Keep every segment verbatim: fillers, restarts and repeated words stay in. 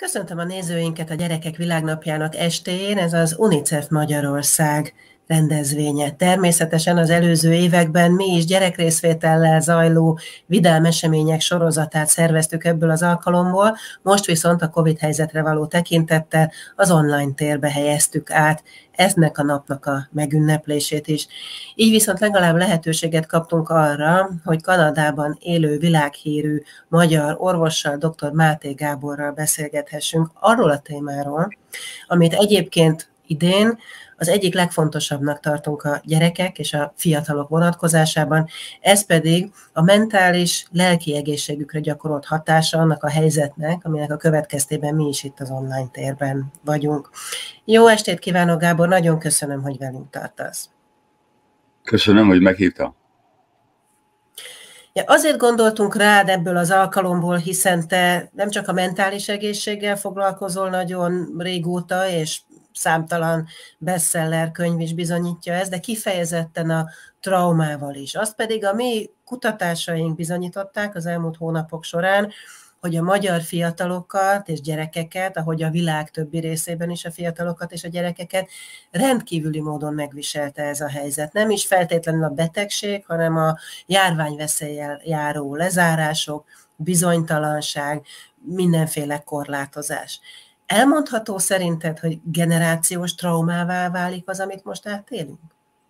Köszöntöm a nézőinket a Gyerekek Világnapjának estéjén, ez az UNICEF Magyarország rendezvénye. Természetesen az előző években mi is gyerekrészvétellel zajló vidám események sorozatát szerveztük ebből az alkalomból, most viszont a Covid helyzetre való tekintettel az online térbe helyeztük át ennek a napnak a megünneplését is. Így viszont legalább lehetőséget kaptunk arra, hogy Kanadában élő világhírű magyar orvossal, dr. Máté Gáborral beszélgethessünk arról a témáról, amit egyébként idén az egyik legfontosabbnak tartunk a gyerekek és a fiatalok vonatkozásában, ez pedig a mentális, lelki egészségükre gyakorolt hatása annak a helyzetnek, aminek a következtében mi is itt az online térben vagyunk. Jó estét kívánok, Gábor, nagyon köszönöm, hogy velünk tartasz. Köszönöm, hogy meghívta. Ja, azért gondoltunk rád ebből az alkalomból, hiszen te nem csak a mentális egészséggel foglalkozol nagyon régóta, és számtalan bestseller könyv is bizonyítja ezt, de kifejezetten a traumával is. Azt pedig a mi kutatásaink bizonyították az elmúlt hónapok során, hogy a magyar fiatalokat és gyerekeket, ahogy a világ többi részében is a fiatalokat és a gyerekeket rendkívüli módon megviselte ez a helyzet. Nem is feltétlenül a betegség, hanem a járványveszéllyel járó lezárások, bizonytalanság, mindenféle korlátozás. Elmondható szerinted, hogy generációs traumává válik az, amit most átélünk?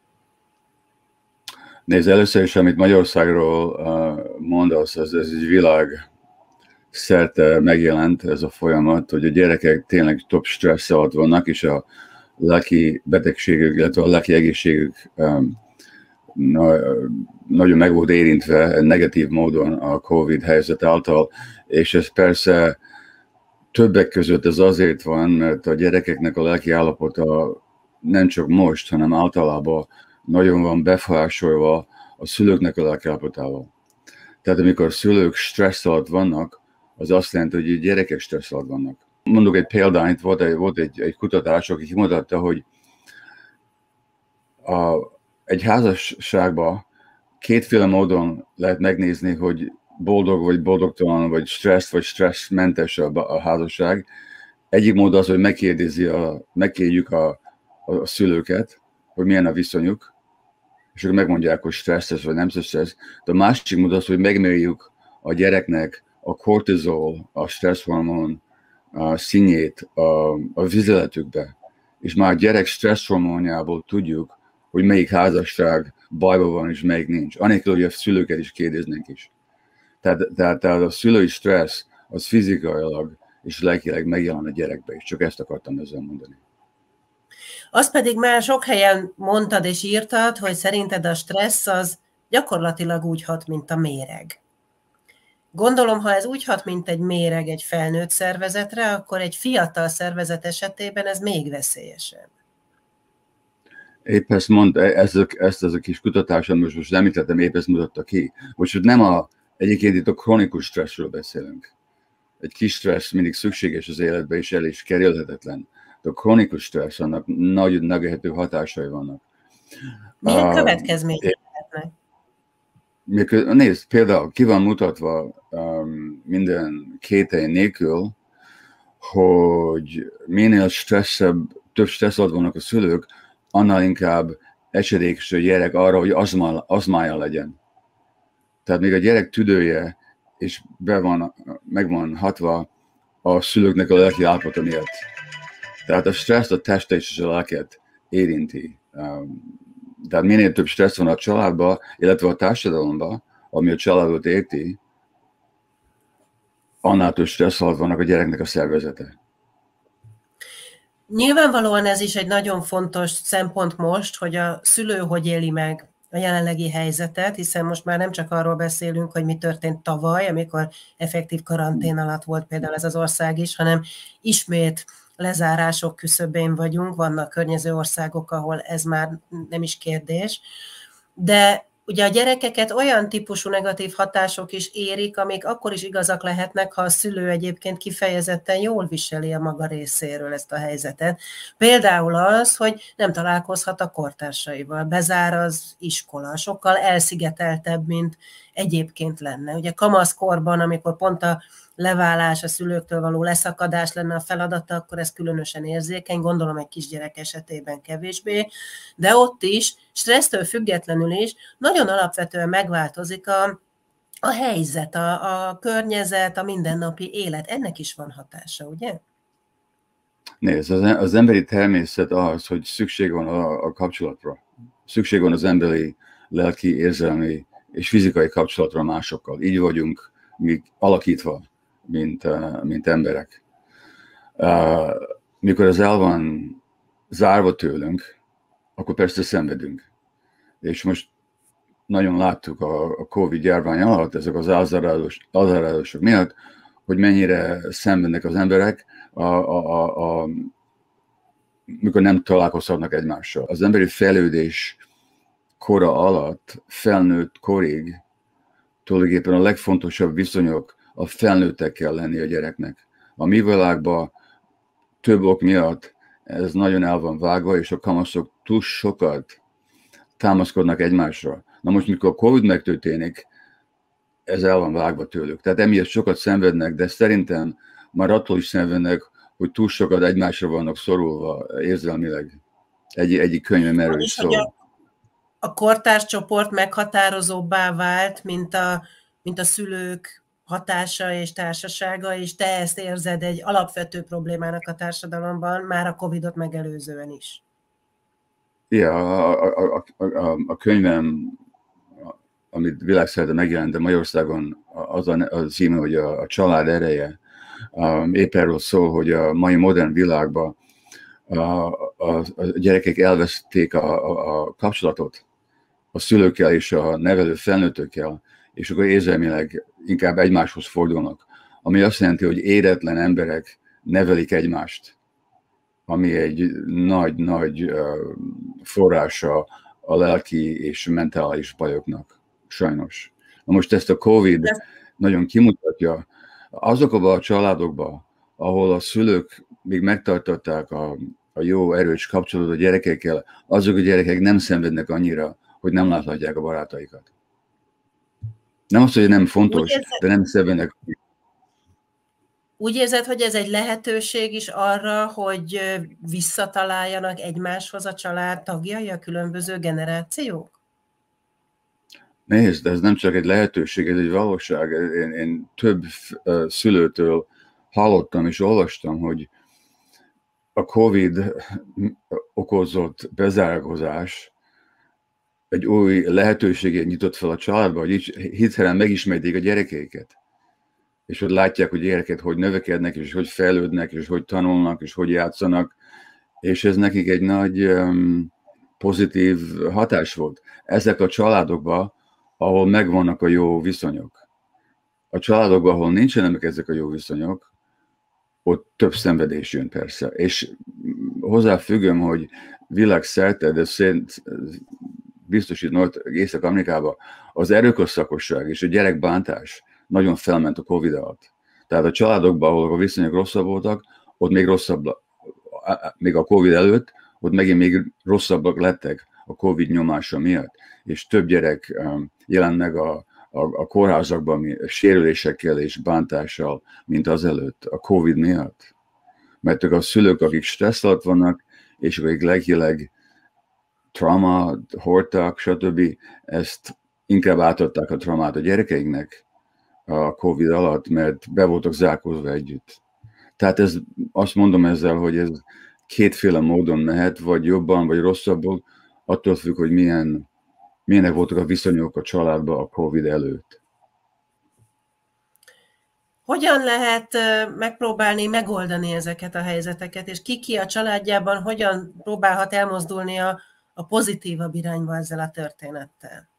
Nézd, először is, amit Magyarországról mondasz, ez, ez egy világ szerte megjelent ez a folyamat, hogy a gyerekek tényleg több stressz alatt vannak, és a lelki betegségük, illetve a lelki egészségük um, na, nagyon meg volt érintve negatív módon a Covid helyzet által, és ez persze többek között ez azért van, mert a gyerekeknek a lelki állapota nem csak most, hanem általában nagyon van befolyásolva a szülőknek a lelki állapotával. Tehát amikor a szülők stressz alatt vannak, az azt jelenti, hogy a gyerekek stressz alatt vannak. Mondok egy példányt, volt egy, volt egy, egy kutatás, aki kimutatta, hogy a, egy házasságban kétféle módon lehet megnézni, hogy boldog vagy boldogtalan, vagy stressz vagy stresszmentes a, a házasság. Egyik mód az, hogy megkérdezi a, megkérjük a, a szülőket, hogy milyen a viszonyuk, és akkor megmondják, hogy stresszes vagy nem stressz. De a másik mód az, hogy megmérjük a gyereknek a kortizol, a stresszhormon a színjét a, a vizeletükbe, és már a gyerek stresszhormonjából tudjuk, hogy melyik házasság bajban van, és melyik nincs. Anélkül, hogy a szülőket is kérdeznénk is. Tehát, tehát, tehát a szülői stressz az fizikailag és lelkileg megjelen a gyerekbe is. Csak ezt akartam ezzel mondani. Azt pedig már sok helyen mondtad és írtad, hogy szerinted a stressz az gyakorlatilag úgy hat, mint a méreg. Gondolom, ha ez úgy hat, mint egy méreg egy felnőtt szervezetre, akkor egy fiatal szervezet esetében ez még veszélyesebb. Épp ezt mondta, ezt, ezt az a kis kutatás, amit most említettem, épp ezt mutatta ki. Most nem a, egyébként itt a kronikus stresszről beszélünk. Egy kis stressz mindig szükséges az életbe, és el is kerülhetetlen. De a kronikus stressz, annak nagyon negatív hatásai vannak. Milyen következmények lehetnek? Nézd, például ki van mutatva um, minden kételj nélkül, hogy minél stresszebb, több stressz alatt vannak a szülők, annál inkább esedékes a gyerek arra, hogy azma, azmája legyen. Tehát még a gyerek tüdője, és be van, meg van hatva a szülőknek a lelki állapota miatt. Tehát a stressz a testet és a lelket érinti. Um, Tehát minél több stressz van a családban, illetve a társadalomban, ami a családot érti, annál több stressz alatt vannak a gyereknek a szervezete. Nyilvánvalóan ez is egy nagyon fontos szempont most, hogy a szülő hogy éli meg a jelenlegi helyzetet, hiszen most már nem csak arról beszélünk, hogy mi történt tavaly, amikor effektív karantén alatt volt például ez az ország is, hanem ismét lezárások küszöbén vagyunk, vannak környező országok, ahol ez már nem is kérdés, de ugye a gyerekeket olyan típusú negatív hatások is érik, amik akkor is igazak lehetnek, ha a szülő egyébként kifejezetten jól viseli a maga részéről ezt a helyzetet. Például az, hogy nem találkozhat a kortársaival, bezár az iskola, sokkal elszigeteltebb, mint egyébként lenne. Ugye kamaszkorban, amikor pont a leválás, a szülőktől való leszakadás lenne a feladata, akkor ez különösen érzékeny, gondolom egy kisgyerek esetében kevésbé, de ott is, stressztől függetlenül is, nagyon alapvetően megváltozik a, a helyzet, a, a környezet, a mindennapi élet. Ennek is van hatása, ugye? Nézd, az, az emberi természet az, hogy szükség van a, a kapcsolatra. Szükség van az emberi lelki, érzelmi és fizikai kapcsolatra másokkal. Így vagyunk mi alakítva, mint, mint emberek. Mikor ez el van zárva tőlünk, akkor persze szenvedünk. És most nagyon láttuk a Covid járvány alatt, ezek az elzárások miatt, hogy mennyire szenvednek az emberek, a, a, a, a, mikor nem találkozhatnak egymással. Az emberi fejlődés kora alatt, felnőtt korig, tulajdonképpen a legfontosabb viszonyok a felnőttekkel lenni a gyereknek. A mi világban több ok miatt ez nagyon el van vágva, és a kamaszok túl sokat támaszkodnak egymásra. Na most, mikor a Covid megtörténik, ez el van vágva tőlük. Tehát emiatt sokat szenvednek, de szerintem már attól is szenvednek, hogy túl sokat egymásra vannak szorulva érzelmileg. Egy, egyik könyvem erről is szól. A, a kortárs csoport meghatározóbbá vált, mint a, mint a szülők hatása és társasága, és te ezt érzed egy alapvető problémának a társadalomban, már a Covidot megelőzően is. Ja, a, a, a, a, a könyvem, amit világszerte megjelent, de Magyarországon az a, az címe, hogy a, a család ereje, épp erről szól, hogy a mai modern világban a, a, a gyerekek elveszték a, a, a kapcsolatot a szülőkkel és a nevelő felnőttökkel, és akkor érzelmileg inkább egymáshoz fordulnak. Ami azt jelenti, hogy éretlen emberek nevelik egymást, ami egy nagy-nagy forrása a lelki és mentális bajoknak, sajnos. Na most ezt a Covid De... nagyon kimutatja. Azokban a családokban, ahol a szülők még megtartották a, a jó, erős kapcsolatot a gyerekekkel, azok a gyerekek nem szenvednek annyira, hogy nem láthatják a barátaikat. Nem azt, hogy nem fontos, érzed, de nem szenvednek. Úgy érzed, hogy ez egy lehetőség is arra, hogy visszataláljanak egymáshoz a család tagjai, a különböző generációk? Nézd, ez nem csak egy lehetőség, ez egy valóság. Én, én több uh, szülőtől hallottam és olvastam, hogy a Covid okozott bezárkózás egy új lehetőséget nyitott fel a családba, hogy hirtelen megismerték a gyerekeiket. És hogy látják, hogy gyerekek hogy növekednek, és hogy fejlődnek, és hogy tanulnak, és hogy játszanak. És ez nekik egy nagy um, pozitív hatás volt. Ezek a családokban, ahol megvannak a jó viszonyok. A családokban, ahol nincsenek ezek a jó viszonyok, ott több szenvedés jön persze. És hozzáfüggöm, hogy világszerte, de szerint biztos itt Észak-Amerikában az erőszakosság és a gyerekbántás nagyon felment a Covid alatt. Tehát a családokban, ahol a viszonyok rosszabb voltak, ott még rosszabb, még a Covid előtt, ott megint még rosszabbak lettek a Covid nyomása miatt. És több gyerek jelent meg a, a, a kórházakban sérülésekkel és bántással, mint azelőtt, a Covid miatt. Mert a szülők, akik stressz alatt vannak, és akik lelkileg trauma hordtak, stb., ezt inkább átadták a traumát a gyerekeiknek a Covid alatt, mert be voltak zárkózva együtt. Tehát ez, azt mondom ezzel, hogy ez kétféle módon mehet, vagy jobban, vagy rosszabbul, attól függ, hogy milyen, milyenek voltak a viszonyok a családban a Covid előtt. Hogyan lehet megpróbálni megoldani ezeket a helyzeteket, és ki ki a családjában hogyan próbálhat elmozdulni a, a pozitívabb irányba ezzel a történettel?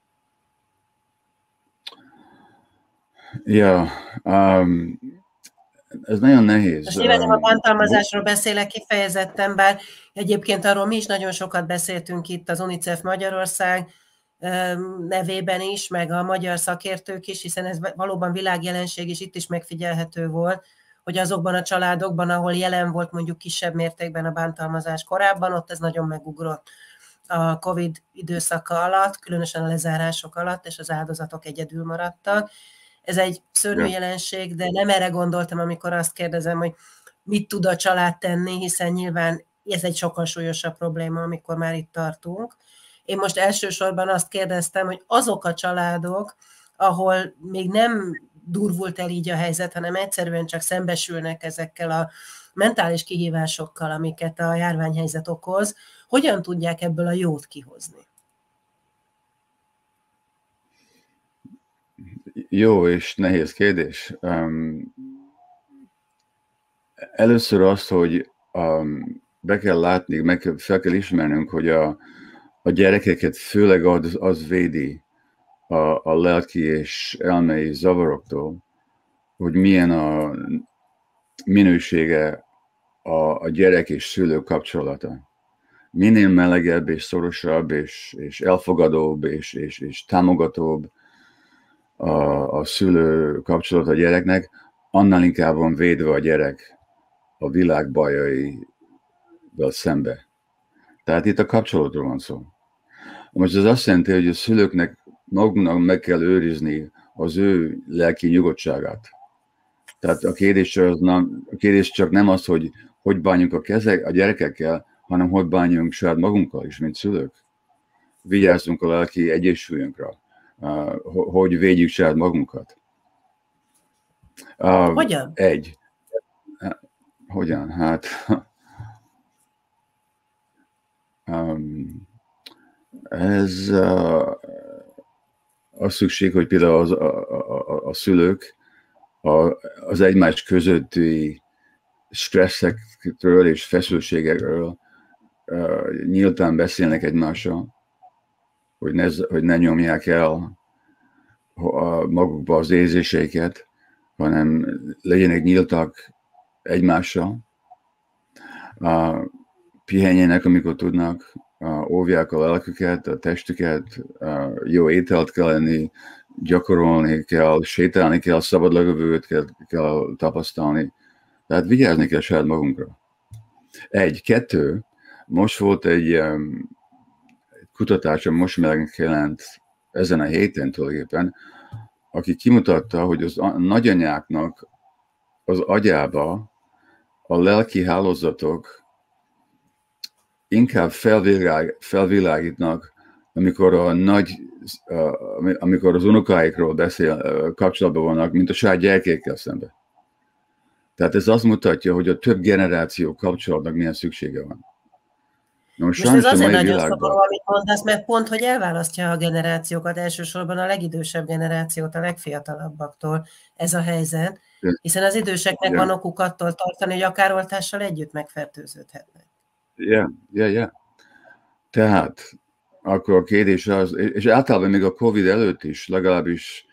Ja, um, ez nagyon nehéz. Most nyilván nem a bántalmazásról beszélek kifejezetten, bár egyébként arról mi is nagyon sokat beszéltünk itt az UNICEF Magyarország nevében is, meg a magyar szakértők is, hiszen ez valóban világjelenség, és itt is megfigyelhető volt, hogy azokban a családokban, ahol jelen volt mondjuk kisebb mértékben a bántalmazás korábban, ott ez nagyon megugrott. a Covid időszaka alatt, különösen a lezárások alatt, és az áldozatok egyedül maradtak. Ez egy szörnyű jelenség, de nem erre gondoltam, amikor azt kérdezem, hogy mit tud a család tenni, hiszen nyilván ez egy sokkal súlyosabb probléma, amikor már itt tartunk. Én most elsősorban azt kérdeztem, hogy azok a családok, ahol még nem durvult el így a helyzet, hanem egyszerűen csak szembesülnek ezekkel a mentális kihívásokkal, amiket a járványhelyzet okoz, hogyan tudják ebből a jót kihozni? Jó és nehéz kérdés. Um, először azt, hogy um, be kell látni, meg fel kell ismernünk, hogy a, a gyerekeket főleg az, az védi a, a lelki és elmei zavaroktól, hogy milyen a minősége a, a gyerek és szülő kapcsolata. Minél melegebb és szorosabb és, és elfogadóbb és, és, és támogatóbb a, a szülő kapcsolat a gyereknek, annál inkább van védve a gyerek a világ bajaival szembe. Tehát itt a kapcsolatról van szó. Most ez azt jelenti, hogy a szülőknek maguknak meg kell őrizni az ő lelki nyugodtságát. Tehát a kérdés, az nem, a kérdés csak nem az, hogy hogy bánjunk a, kezek, a gyerekekkel, hanem hogy bánjunk saját magunkkal is, mint szülők. Vigyázzunk a lelki egyensúlyunkra, hogy védjük saját magunkat. Hogyan? Egy. Hogyan? Hát... Um, ez uh, az szükség, hogy például az, a, a, a szülők a, az egymás közötti stresszekről és feszültségekről uh, nyíltan beszélnek egymással, hogy ne, hogy ne nyomják el a, magukba az érzéseiket, hanem legyenek nyíltak egymással. Uh, pihenjenek, amikor tudnak, uh, óvják a lelküket, a testüket, uh, jó ételt kell enni, gyakorolni kell, sétálni kell, szabad levegőt kell, kell tapasztalni. Tehát vigyázni kell saját magunkra. Egy, kettő, most volt egy um, kutatás, ami most megjelent ezen a héten tulajdonképpen, aki kimutatta, hogy az a nagyanyáknak az agyába a lelki hálózatok inkább felvilág, felvilágítnak, amikor a nagy, amikor az unokáikról beszél, kapcsolatban vannak, mint a saját gyerekekkel szemben. Tehát ez azt mutatja, hogy a több generáció kapcsolatnak milyen szüksége van. Most, Most ez azért nagyon világban... szabadó, amit mondasz, mert pont, hogy elválasztja a generációkat, elsősorban a legidősebb generációt a legfiatalabbaktól ez a helyzet, hiszen az időseknek yeah. van okuk attól tartani, hogy akár oltással együtt megfertőződhetnek. Ja, ja, ja. Tehát akkor a kérdés az, és általában még a Covid előtt is, legalábbis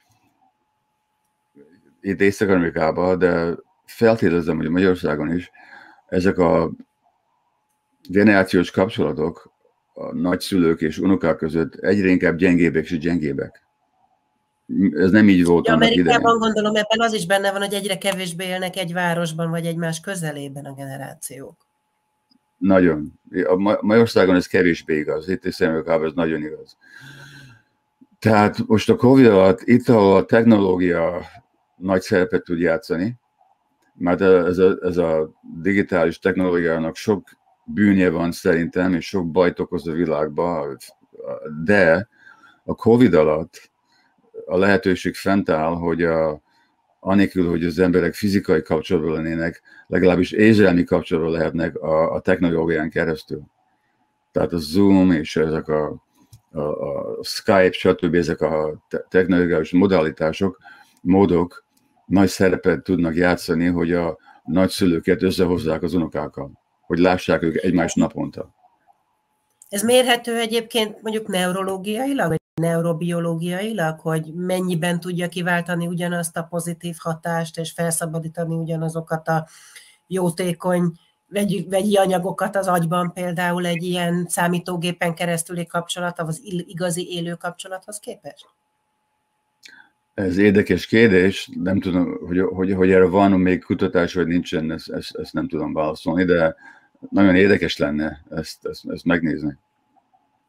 itt Észak-Amerikában, de feltételezem, hogy Magyarországon is, ezek a generációs kapcsolatok a nagyszülők és unokák között egyre inkább gyengébbek és gyengébbek. Ez nem így volt. Ja, Amerikában gondolom, ebben az is benne van, hogy egyre kevésbé élnek egy városban, vagy egymás közelében a generációk. Nagyon. A Magyarországon ez kevésbé igaz, itt Észak-Amerikában ez nagyon igaz. Tehát most a Covid alatt, itt ahol a technológia nagy szerepet tud játszani, mert ez a, ez a digitális technológiának sok bűnje van szerintem, és sok bajt okoz a világban, de a Covid alatt a lehetőség fent áll, hogy a, anélkül, hogy az emberek fizikai kapcsolatban lennének, legalábbis érzelmi kapcsolatban lehetnek a, a technológián keresztül. Tehát a Zoom és ezek a, a, a Skype, stb. Ezek a technológiás modalitások, módok nagy szerepet tudnak játszani, hogy a nagyszülőket összehozzák az unokákkal, hogy lássák ők egymást naponta. Ez mérhető egyébként mondjuk neurológiailag, vagy neurobiológiailag, hogy mennyiben tudja kiváltani ugyanazt a pozitív hatást, és felszabadítani ugyanazokat a jótékony vegyi, vegyi anyagokat az agyban, például egy ilyen számítógépen keresztüli kapcsolat, az igazi élő kapcsolathoz képest? Ez érdekes kérdés, nem tudom, hogy, hogy, hogy erre van még kutatás, vagy nincsen, ezt, ezt, ezt nem tudom válaszolni, de nagyon érdekes lenne ezt, ezt, ezt megnézni.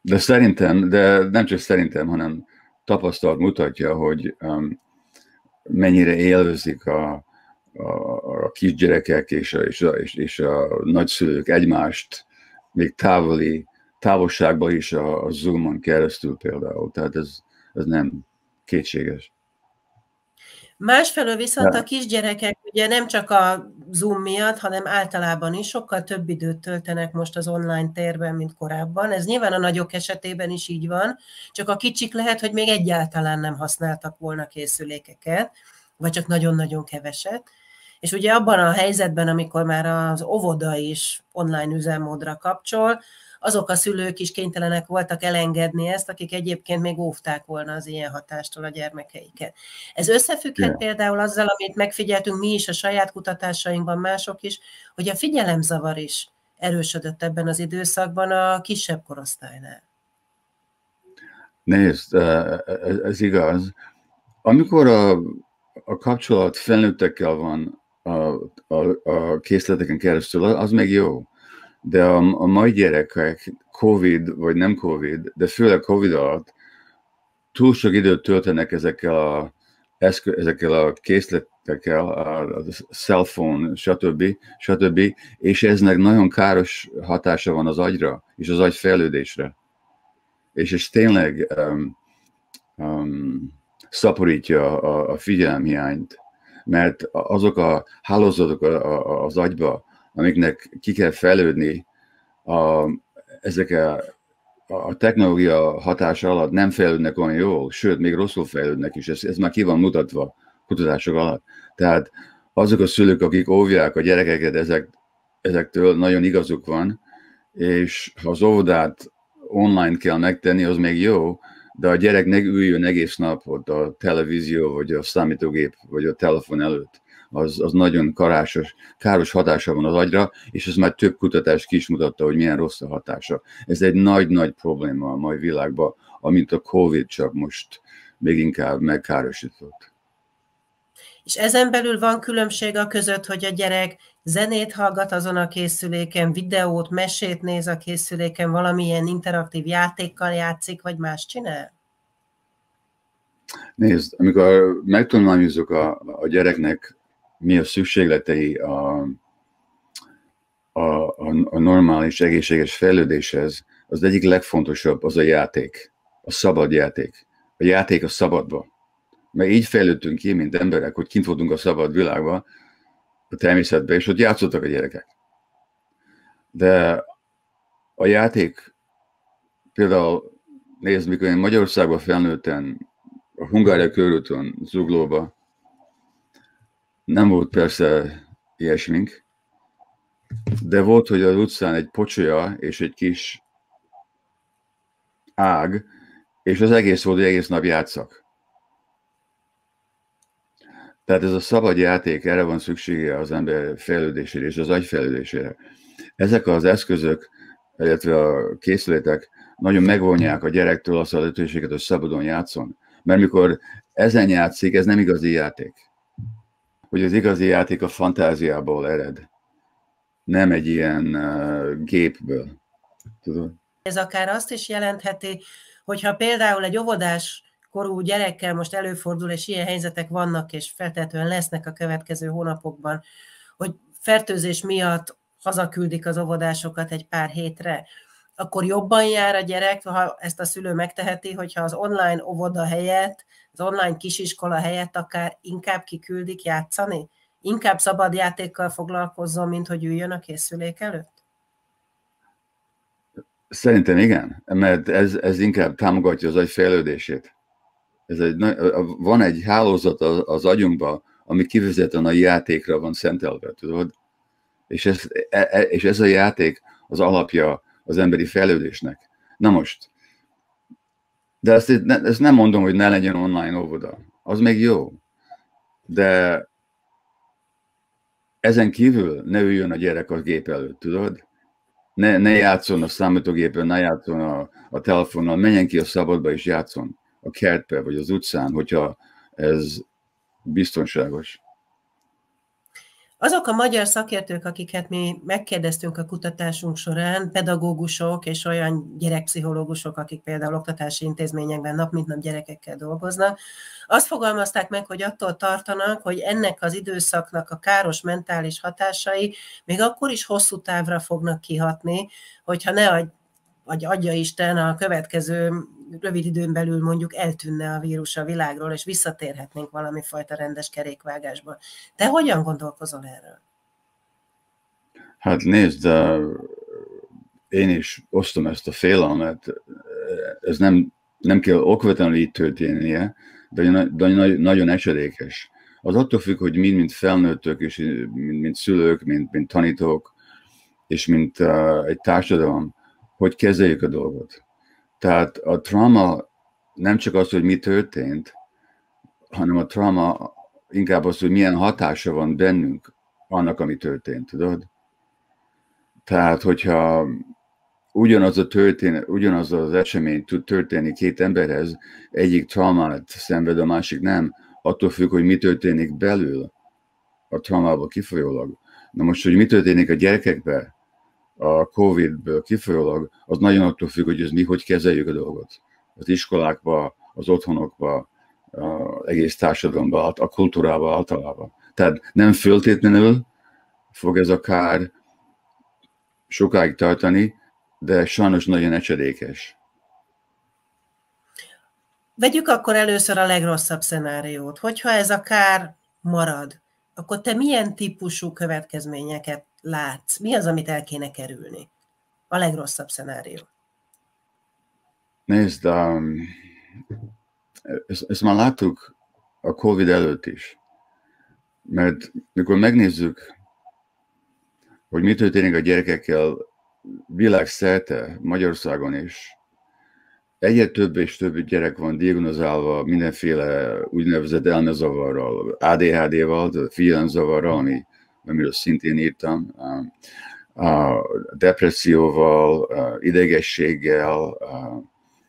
De szerintem, de nem csak szerintem, hanem tapasztalat mutatja, hogy um, mennyire élvezik a, a, a kisgyerekek és a, és, a, és, és a nagyszülők egymást, még távoli, távolságban is a, a Zoom-on keresztül például. Tehát ez, ez nem kétséges. Másfelől viszont a kisgyerekek ugye nem csak a Zoom miatt, hanem általában is sokkal több időt töltenek most az online térben, mint korábban. Ez nyilván a nagyok esetében is így van, csak a kicsik lehet, hogy még egyáltalán nem használtak volna készülékeket, vagy csak nagyon-nagyon keveset. És ugye abban a helyzetben, amikor már az óvoda is online üzemmódra kapcsol, azok a szülők is kénytelenek voltak elengedni ezt, akik egyébként még óvták volna az ilyen hatástól a gyermekeiket. Ez összefügghet yeah. például azzal, amit megfigyeltünk mi is a saját kutatásainkban, mások is, hogy a figyelemzavar is erősödött ebben az időszakban a kisebb korosztálynál. Nézd, ez igaz. Amikor a, a kapcsolat felnőttekkel van a, a, a készleteken keresztül, az még jó. De a, a mai gyerekek, Covid vagy nem Covid, de főleg Covid alatt túl sok időt töltenek ezekkel a, ezekkel a készletekkel, a, a cell phone, stb., stb., és eznek nagyon káros hatása van az agyra, és az agy fejlődésre. És ez tényleg um, um, szaporítja a, a figyelemhiányt, mert azok a hálózatok az agyba, amiknek ki kell fejlődni, a, ezek a, a technológia hatása alatt nem fejlődnek olyan jól, sőt, még rosszul fejlődnek is. Ez, ez már ki van mutatva kutatások alatt. Tehát azok a szülők, akik óvják a gyerekeket ezek, ezektől, nagyon igazuk van, és ha az óvodát online kell megtenni, az még jó, de a gyereknek üljön egész nap ott a televízió, vagy a számítógép, vagy a telefon előtt. Az, az nagyon karásos, káros hatása van az agyra, és ez már több kutatás ki is mutatta, hogy milyen rossz a hatása. Ez egy nagy-nagy probléma a mai világban, amint a Covid csak most még inkább megkárosított. És ezen belül van különbség a között, hogy a gyerek zenét hallgat azon a készüléken, videót, mesét néz a készüléken, valamilyen interaktív játékkal játszik, vagy más csinál? Nézd, amikor megtanulmányozzuk a, a gyereknek, mi a szükségletei a, a, a, a normális, egészséges fejlődéshez, az egyik legfontosabb az a játék, a szabad játék. A játék a szabadba. Mert így fejlődtünk ki, mint emberek, hogy kint voltunk a szabad világban, a természetben, és ott játszottak a gyerekek. De a játék, például nézd, mikor én Magyarországban felnőttem, a Hungária körúton, Zuglóba, nem volt persze ilyesmink, de volt, hogy az utcán egy pocsolya és egy kis ág, és az egész volt, hogy egész nap játszak. Tehát ez a szabad játék, erre van szüksége az ember fejlődésére és az agy fejlődésére. Ezek az eszközök, illetve a készletek nagyon megvonják a gyerektől azt a lehetőséget, hogy szabadon játszon. Mert mikor ezen játszik, ez nem igazi játék. Hogy az igazi játék a fantáziából ered, nem egy ilyen uh, gépből. Tudod? Ez akár azt is jelentheti, hogyha például egy óvodás korú gyerekkel most előfordul, és ilyen helyzetek vannak, és feltétlenül lesznek a következő hónapokban, hogy fertőzés miatt hazaküldik az óvodásokat egy pár hétre, akkor jobban jár a gyerek, ha ezt a szülő megteheti, hogyha az online óvoda helyett, az online kisiskola helyett akár inkább kiküldik játszani? Inkább szabad játékkal foglalkozzon, mint hogy üljön a készülék előtt? Szerintem igen, mert ez, ez inkább támogatja az agy fejlődését. Ez egy, van egy hálózat az, az agyunkban, ami kifejezetten a játékra van szentelve, tudod? És ez, és ez a játék az alapja az emberi fejlődésnek. Na most, de ezt, ezt nem mondom, hogy ne legyen online óvoda. Az még jó. De ezen kívül ne üljön a gyerek a gép előtt, tudod? Ne, ne játszon a számítógépen, ne játszon a, a telefonnal, menjen ki a szabadba és játszon a kertbe vagy az utcán, hogyha ez biztonságos. Azok a magyar szakértők, akiket mi megkérdeztünk a kutatásunk során, pedagógusok és olyan gyerekpszichológusok, akik például oktatási intézményekben nap mint nap gyerekekkel dolgoznak, azt fogalmazták meg, hogy attól tartanak, hogy ennek az időszaknak a káros mentális hatásai még akkor is hosszú távra fognak kihatni, hogyha ne adj, vagy adja Isten, a következő rövid időn belül mondjuk eltűnne a vírus a világról, és visszatérhetnénk valami fajta rendes kerékvágásba. Te hogyan gondolkozol erről? Hát nézd, én is osztom ezt a félelmet. Ez nem, nem kell okvetlenül így történnie, de, de nagyon esedékes. Az attól függ, hogy mind, mint felnőttök, és mint, mint szülők, mint, mint tanítók, és mint uh, egy társadalom, hogy kezeljük a dolgot. Tehát a trauma nem csak az, hogy mi történt, hanem a trauma inkább az, hogy milyen hatása van bennünk annak, ami történt, tudod? Tehát, hogyha ugyanaz a történet, ugyanaz az esemény tud történni két emberhez, egyik traumát szenved, a másik nem, attól függ, hogy mi történik belül a traumából kifolyólag. Na most, hogy mi történik a gyerekekben, a Covid-ből kifolyólag, az nagyon attól függ, hogy ez mi hogy kezeljük a dolgot. Az iskolákba, az otthonokba, az egész társadalomba, a kultúrába általában. Tehát nem föltétlenül fog ez a kár sokáig tartani, de sajnos nagyon esedékes. Vegyük akkor először a legrosszabb szenáriót. Hogyha ez a kár marad, akkor te milyen típusú következményeket látsz? Mi az, amit el kéne kerülni? A legrosszabb szenárió. Nézd, um, ezt, ezt már láttuk a Covid előtt is. Mert mikor megnézzük, hogy mi történik a gyerekekkel világszerte, Magyarországon is, egyre több és több gyerek van diagnozálva mindenféle úgynevezett elmezavarral, á dé há dé-val, figyelemzavarral, ami, amiről szintén írtam, a depresszióval, a idegességgel, a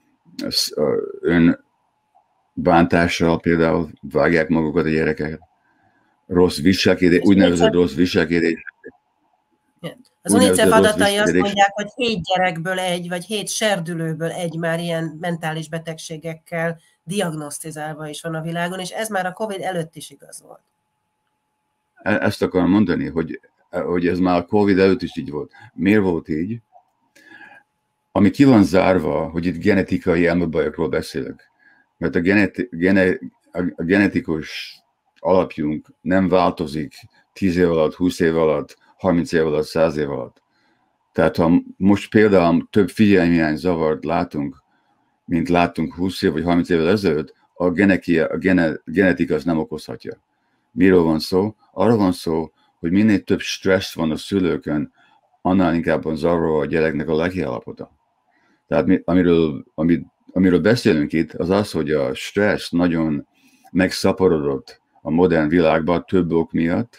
önbántással például vágják magukat a gyerekeket, rossz viselkedés, úgynevezett rossz viselkedés. Az UNICEF adatai azt mondják, hogy hét gyerekből egy, vagy hét serdülőből egy már ilyen mentális betegségekkel diagnosztizálva is van a világon, és ez már a Covid előtt is igaz volt. Ezt akarom mondani, hogy, hogy ez már a Covid előtt is így volt. Miért volt így? Ami ki van zárva, hogy itt genetikai elmebajokról beszélek. Mert a, geneti, gene, a genetikus alapjunk nem változik tíz év alatt, húsz év alatt, harminc év alatt, száz év alatt. Tehát ha most például több figyelmhiány zavart látunk, mint láttunk húsz év vagy harminc évvel ezelőtt, a, genekia, a gene, genetika az nem okozhatja. Miről van szó? Arra van szó, hogy minél több stressz van a szülőkön, annál inkább van zavaró a gyereknek a lelki állapota. Tehát mi, amiről, amit, amiről beszélünk itt, az az, hogy a stressz nagyon megszaporodott a modern világban több ok miatt,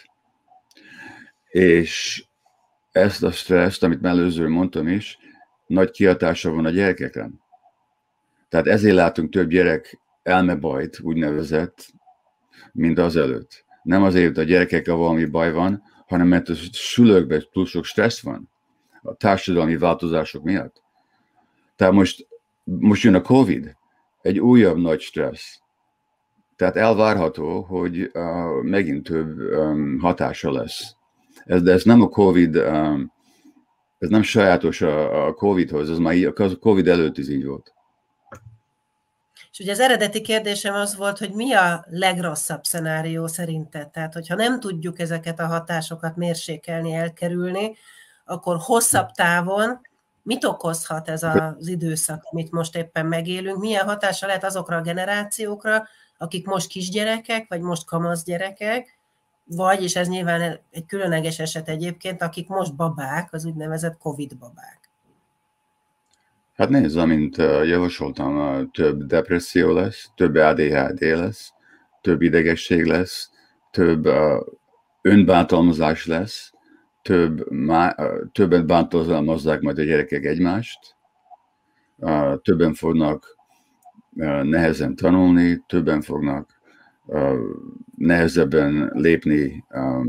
és ezt a stresszt, amit előző mondtam is, nagy kihatása van a gyerekekre. Tehát ezért látunk több gyerek elmebajt, úgynevezett, mint azelőtt. Nem azért, a gyerekekkel valami baj van, hanem mert a szülőkben túl sok stressz van a társadalmi változások miatt. Tehát most, most jön a Covid, egy újabb nagy stressz. Tehát elvárható, hogy uh, megint több um, hatása lesz. Ez, de ez nem a Covid, um, ez nem sajátos a, a Covidhoz, ez már így, a Covid előtt is így volt. És ugye az eredeti kérdésem az volt, hogy mi a legrosszabb szenárió szerinted? Tehát, hogyha nem tudjuk ezeket a hatásokat mérsékelni, elkerülni, akkor hosszabb távon mit okozhat ez az időszak, amit most éppen megélünk? Milyen hatása lehet azokra a generációkra, akik most kisgyerekek, vagy most kamasz gyerekek, vagy, és ez nyilván egy különleges eset egyébként, akik most babák, az úgynevezett Covid babák. Hát nézd, amint javasoltam, több depresszió lesz, több á dé há dé lesz, több idegesség lesz, több önbántalmazás lesz, több, többet bántalmazzák majd a gyerekek egymást, többen fognak nehezen tanulni, többen fognak nehezebben lépni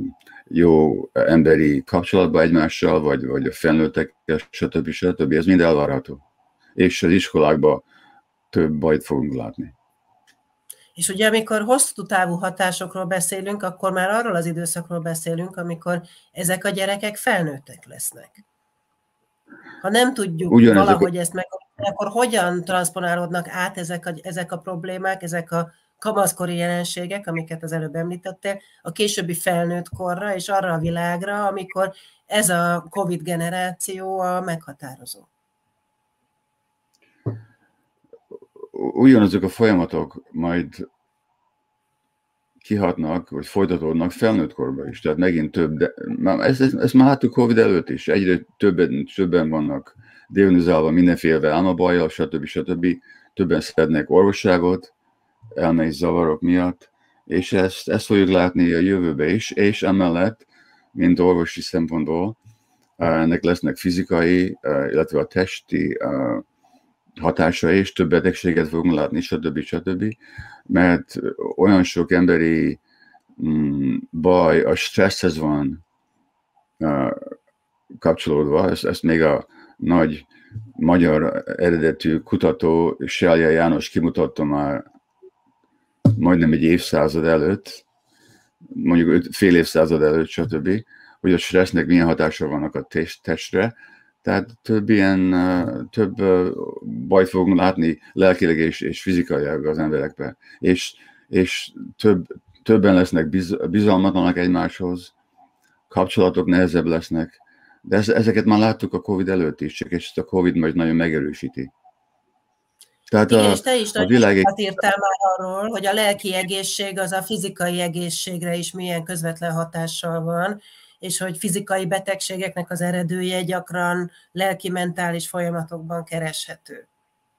jó emberi kapcsolatban egymással, vagy, vagy a felnőttekkel, stb. stb. Ez mind elvárható. És az iskolákban több bajt fogunk látni. És ugye amikor hosszú távú hatásokról beszélünk, akkor már arról az időszakról beszélünk, amikor ezek a gyerekek felnőttek lesznek. Ha nem tudjuk Ugyanezek valahogy a... ezt meg, akkor hogyan transponálódnak át ezek a, ezek a problémák, ezek a kamaszkori jelenségek, amiket az előbb említettél, a későbbi felnőtt korra és arra a világra, amikor ez a Covid generáció a meghatározó. Ugyanazok a folyamatok majd kihatnak, vagy folytatódnak felnőtt korban is. Tehát megint több, de, ezt, ezt, ezt már láttuk Covid előtt is. Egyre többen, többen vannak diagnózálva mindenféle álmabajjal, stb. stb. Többen szednek orvosságot, elmei zavarok miatt, és ezt, ezt fogjuk látni a jövőbe is, és emellett, mint orvosi szempontból, ennek lesznek fizikai, illetve a testi hatása, és több betegséget fogunk látni, stb. stb. Mert olyan sok emberi mm, baj a stresszhez van uh, kapcsolódva, ezt, ezt még a nagy magyar eredetű kutató Selye János kimutatta már majdnem egy évszázad előtt, mondjuk öt, fél évszázad előtt, stb., hogy a stressznek milyen hatása vannak a testre. Tehát több ilyen, több bajt fogunk látni lelkileg és, és fizikailag az emberekben. És, és több, többen lesznek biz, bizalmatlanak egymáshoz, kapcsolatok nehezebb lesznek. De ezeket már láttuk a Covid előtt is, csak és a Covid majd nagyon megerősíti. Tehát igen, a, és te is a világ... sokat írtál már arról, hogy a lelki egészség az a fizikai egészségre is milyen közvetlen hatással van, és hogy fizikai betegségeknek az eredője gyakran lelki-mentális folyamatokban kereshető.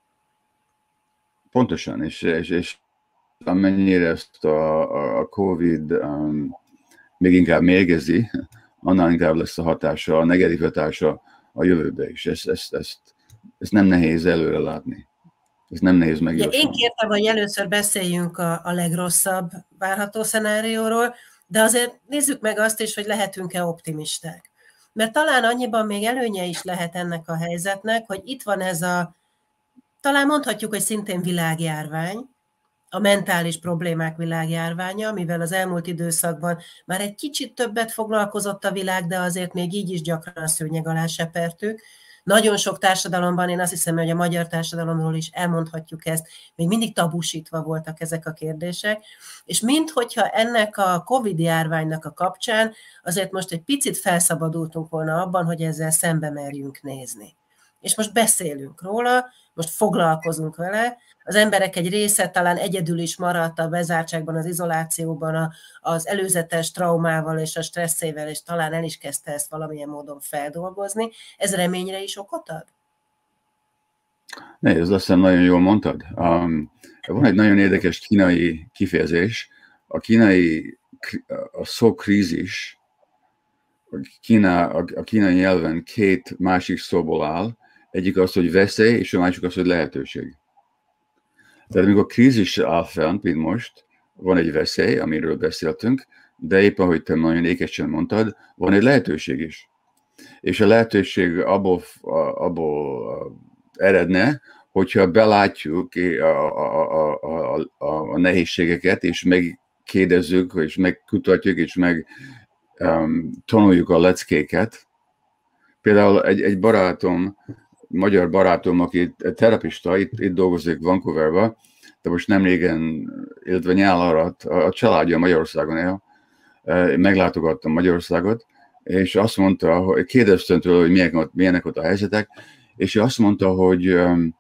Pontosan, és, és, és amennyire ezt a, a Covid um, még inkább mérgezi, annál inkább lesz a hatása, a negatív hatása a jövőbe is. Ezt, ezt, ezt, ezt nem nehéz előre látni. Ez nem nehéz megjósolni. Én kértem, hogy először beszéljünk a, a legrosszabb várható szenárióról, de azért nézzük meg azt is, hogy lehetünk-e optimisták. Mert talán annyiban még előnye is lehet ennek a helyzetnek, hogy itt van ez a, talán mondhatjuk, hogy szintén világjárvány, a mentális problémák világjárványa, mivel az elmúlt időszakban már egy kicsit többet foglalkozott a világ, de azért még így is gyakran a szőnyeg alá sepertük. Nagyon sok társadalomban, én azt hiszem, hogy a magyar társadalomról is elmondhatjuk ezt, még mindig tabusítva voltak ezek a kérdések, és minthogyha ennek a Covid járványnak a kapcsán azért most egy picit felszabadultunk volna abban, hogy ezzel szembe merjünk nézni. És most beszélünk róla, most foglalkozunk vele, az emberek egy része talán egyedül is maradt a bezártságban, az izolációban, az előzetes traumával és a stresszével, és talán el is kezdte ezt valamilyen módon feldolgozni. Ez reményre is okot ad? Ne, ez azt hiszem nagyon jól mondtad. Um, van egy nagyon érdekes kínai kifejezés. A kínai, a szó krízis, a, Kína, a kínai nyelven két másik szóból áll. Egyik az, hogy veszély, és a másik az, hogy lehetőség. Tehát amikor krízis áll fent, mint most, van egy veszély, amiről beszéltünk, de éppen, ahogy te nagyon ékesen mondtad, van egy lehetőség is. És a lehetőség abból, abból eredne, hogyha belátjuk a, a, a, a, a, a nehézségeket, és megkérdezzük, és megkutatjuk, és meg um, tanuljuk a leckéket. Például egy, egy barátom, magyar barátom, aki terapista, itt, itt dolgozik Vancouverben, de most nem régen, illetve nyár alatt a családja Magyarországon él, meglátogattam Magyarországot, és azt mondta, hogy kérdeztem tőle, hogy milyenek, milyenek ott a helyzetek, és azt mondta, hogy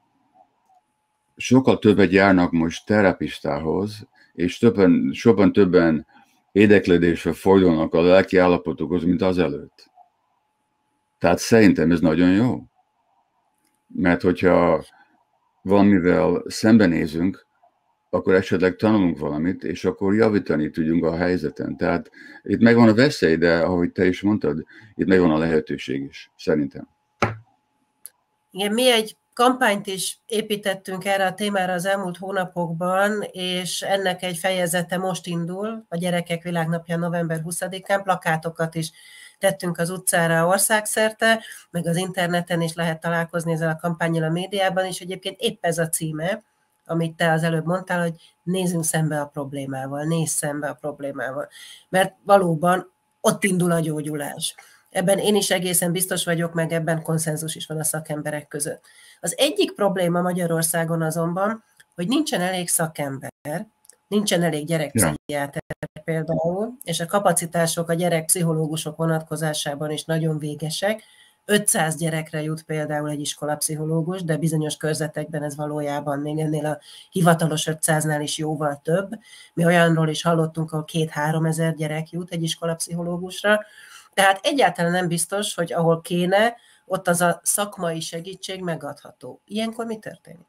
sokkal többet járnak most terapistához, és többen, sokan többen érdeklődésre fordulnak a lelki állapotokhoz, mint az előtt. Tehát szerintem ez nagyon jó. Mert hogyha valamivel szembenézünk, akkor esetleg tanulunk valamit, és akkor javítani tudjunk a helyzeten. Tehát itt megvan a veszély, de ahogy te is mondtad, itt megvan a lehetőség is, szerintem. Igen, mi egy kampányt is építettünk erre a témára az elmúlt hónapokban, és ennek egy fejezete most indul, a Gyerekek Világnapja november huszadikán, plakátokat is tettünk az utcára országszerte, meg az interneten is lehet találkozni ezzel a kampánnyal a médiában, és egyébként épp ez a címe, amit te az előbb mondtál, hogy nézzünk szembe a problémával, nézz szembe a problémával. Mert valóban ott indul a gyógyulás. Ebben én is egészen biztos vagyok, meg ebben konszenzus is van a szakemberek között. Az egyik probléma Magyarországon azonban, hogy nincsen elég szakember, nincsen elég gyerekpszichiáter például, és a kapacitások a gyerekpszichológusok vonatkozásában is nagyon végesek. ötszáz gyerekre jut például egy iskolapszichológus, de bizonyos körzetekben ez valójában még ennél a hivatalos ötszáznál is jóval több. Mi olyanról is hallottunk, ahol két-három ezer gyerek jut egy iskolapszichológusra. Tehát egyáltalán nem biztos, hogy ahol kéne, ott az a szakmai segítség megadható. Ilyenkor mi történik?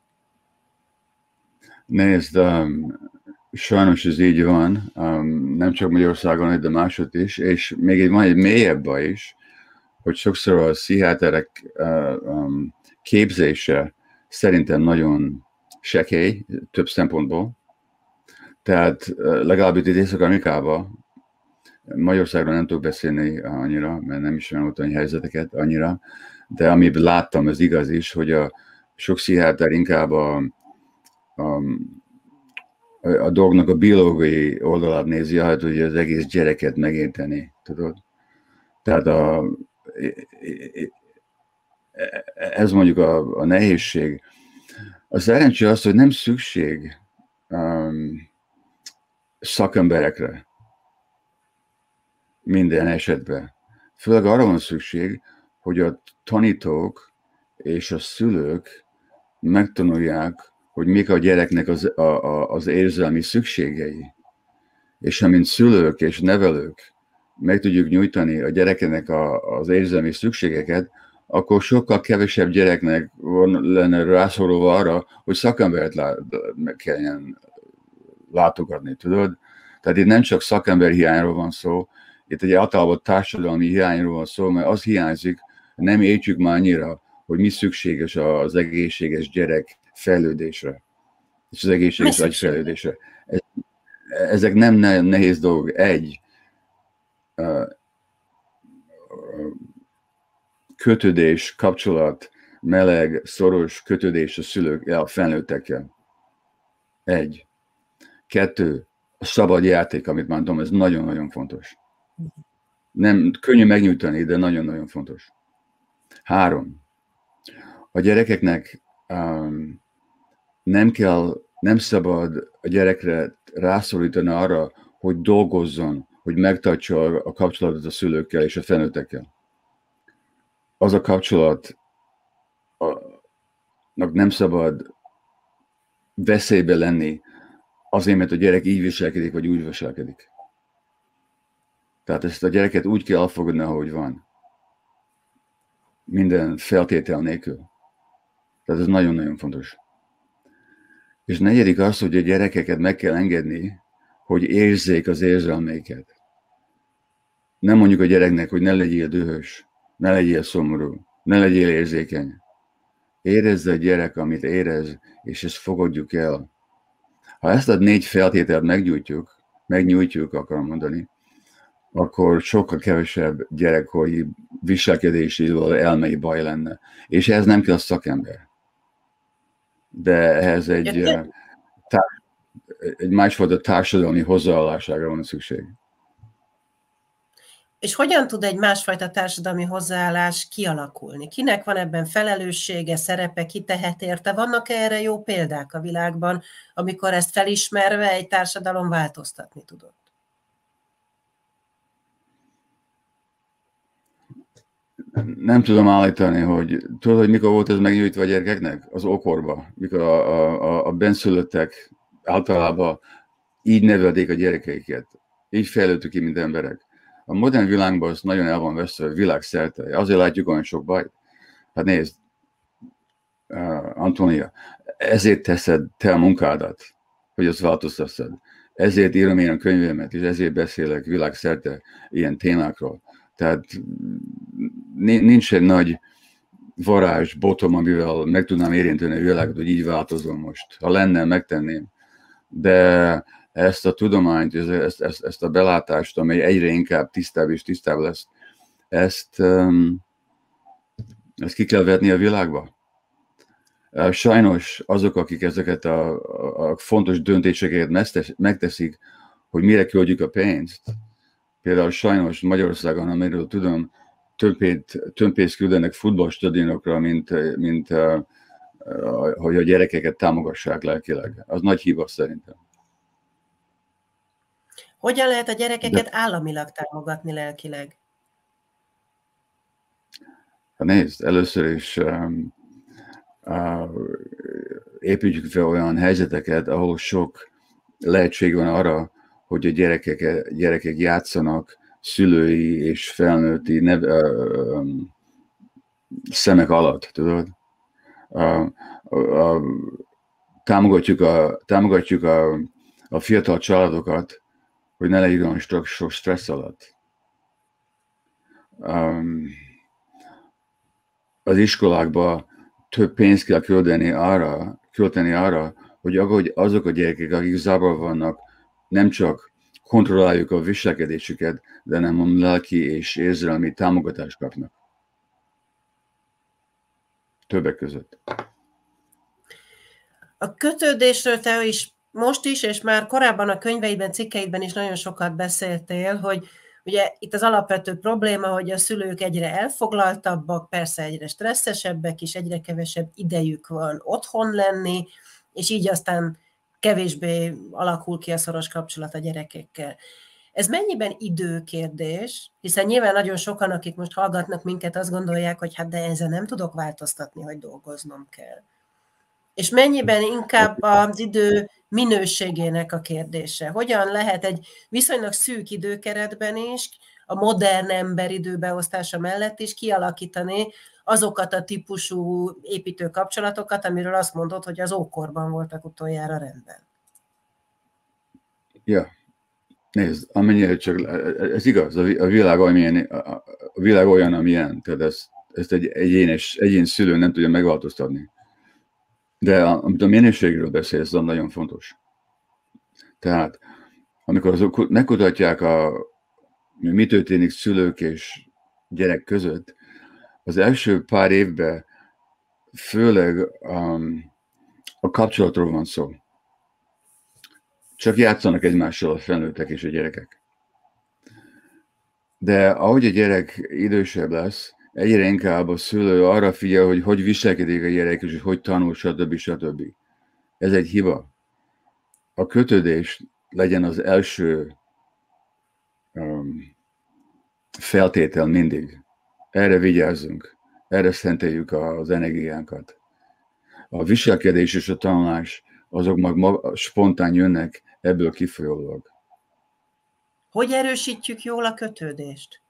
Nézd, um, sajnos ez így van, um, nem csak Magyarországon, de máshogy is, és még egy, van egy mélyebb baj is, hogy sokszor a pszichiáterek uh, um, képzése szerintem nagyon sekély, több szempontból. Tehát uh, legalább itt Észak-Amerikában, Magyarországról nem tudok beszélni annyira, mert nem ismerem ottani helyzeteket annyira, de amit láttam, az igaz is, hogy a sok pszichiáter inkább a, a, a dolgnak a biológiai oldalát nézi, hát hogy az egész gyereket megérteni, tudod? Tehát a, ez mondjuk a, a nehézség. A szerencsé az, hogy nem szükség um, szakemberekre minden esetben. Főleg arra van szükség, hogy a tanítók és a szülők megtanulják, hogy mik a gyereknek az, a, a, az érzelmi szükségei. És amint szülők és nevelők meg tudjuk nyújtani a gyereknek a, az érzelmi szükségeket, akkor sokkal kevesebb gyereknek van, lenne rászorulva arra, hogy szakembert lá, kelljen látogatni, tudod? Tehát itt nem csak szakember hiányról van szó, itt egy általában társadalmi hiányról van szó, mert az hiányzik, nem értjük már annyira, hogy mi szükséges az egészséges gyerek fejlődésre, és az egészséges agyfejlődésre. Ezek nem nehéz dolgok. Egy, kötődés, kapcsolat, meleg, szoros kötődés a szülők, a felnőttekkel. Egy. Kettő, a szabad játék, amit mondtam, ez nagyon-nagyon fontos. Nem könnyű megnyújtani, de nagyon-nagyon fontos. Három. A gyerekeknek um, nem kell, nem szabad a gyerekre rászorítani arra, hogy dolgozzon, hogy megtartsa a kapcsolatot a szülőkkel és a felnőttekkel. Az a kapcsolatnak nem szabad veszélybe lenni azért, mert a gyerek így viselkedik, vagy úgy viselkedik. Tehát ezt a gyereket úgy kell elfogadni, ahogy van. Minden feltétel nélkül. Tehát ez nagyon-nagyon fontos. És negyedik az, hogy a gyerekeket meg kell engedni, hogy érzék az érzelmeiket. Nem mondjuk a gyereknek, hogy ne legyél dühös, ne legyél szomorú, ne legyél érzékeny. Érezze a gyerek, amit érez, és ezt fogadjuk el. Ha ezt a négy feltételt megnyújtjuk, megnyújtjuk, akarom mondani, akkor sokkal kevesebb gyerekkori viselkedési, elmei baj lenne. És ehhez nem kell szakember. De ehhez egy, tár, egy másfajta társadalmi hozzáállására van szükség. És hogyan tud egy másfajta társadalmi hozzáállás kialakulni? Kinek van ebben felelőssége, szerepe, ki tehet érte? Vannak erre jó példák a világban, amikor ezt felismerve egy társadalom változtatni tudott? Nem tudom állítani, hogy tudod, hogy mikor volt ez megnyújtva a gyerekeknek? Az ókorban, mikor a, a, a benszülöttek általában így nevelik a gyerekeiket. Így fejlődtük ki, mint emberek. A modern világban az nagyon el van veszve világszerte. Azért látjuk olyan sok bajt. Hát nézd, uh, Antónia, ezért teszed te a munkádat, hogy azt változtassad. Ezért írom én a könyvemet, és ezért beszélek világszerte ilyen témákról. Tehát nincs egy nagy varázs, botom, amivel meg tudnám érinteni a világot, hogy így változom most. Ha lenne, megtenném. De ezt a tudományt, ezt, ezt, ezt a belátást, amely egyre inkább tisztább és tisztább lesz, ezt, ezt ki kell vetni a világba. Sajnos azok, akik ezeket a, a fontos döntéseket megteszik, hogy mire költjük a pénzt, például sajnos Magyarországon, amiről tudom, több pénzt küldenek futballstadionokra, mint, mint hogy a gyerekeket támogassák lelkileg. Az nagy hiba szerintem. Hogyan lehet a gyerekeket De... államilag támogatni lelkileg? Nézd, először is um, uh, építjük fel olyan helyzeteket, ahol sok lehetség van arra, hogy a gyerekek, gyerekek játszanak szülői és felnőtti nev, uh, um, szemek alatt, tudod? Uh, uh, támogatjuk a, támogatjuk a, a fiatal családokat, hogy ne legyen olyan sok, sok stressz alatt. Um, az iskolákban több pénzt kell költeni arra, költeni arra, hogy azok a gyerekek, akik zavarban vannak, nem csak kontrolláljuk a viselkedésüket, de nem a lelki és érzelmi támogatást kapnak. Többek között. A kötődésről te is most is, és már korábban a könyveidben, cikkeidben is nagyon sokat beszéltél, hogy ugye itt az alapvető probléma, hogy a szülők egyre elfoglaltabbak, persze egyre stresszesebbek is, egyre kevesebb idejük van otthon lenni, és így aztán kevésbé alakul ki a szoros kapcsolat a gyerekekkel. Ez mennyiben időkérdés? Hiszen nyilván nagyon sokan, akik most hallgatnak minket, azt gondolják, hogy hát de ezzel nem tudok változtatni, hogy dolgoznom kell. És mennyiben inkább az idő minőségének a kérdése? Hogyan lehet egy viszonylag szűk időkeretben is, a modern ember időbeosztása mellett is kialakítani azokat a típusú építő kapcsolatokat, amiről azt mondod, hogy az ókorban voltak utoljára rendben? Ja, nézd, amennyire csak, ez igaz, a világ olyan, a világ olyan amilyen, tehát ezt, ezt egy egyénes, egyén szülő nem tudja megváltoztatni. De amit a minőségről beszélsz, az nagyon fontos. Tehát, amikor azok megkutatják, a, mi történik szülők és gyerek között, az első pár évben főleg um, a kapcsolatról van szó. Csak játszanak egymással a felnőttek és a gyerekek. De ahogy a gyerek idősebb lesz, egyre inkább a szülő arra figyel, hogy hogy viselkedik a gyerek, és hogy tanul, stb. stb. Ez egy hiba. A kötődés legyen az első um, feltétel mindig. Erre vigyázzunk, erre szenteljük az energiánkat. A viselkedés és a tanulás, azok mag, mag spontán jönnek ebből kifolyólag. Hogy erősítjük jól a kötődést?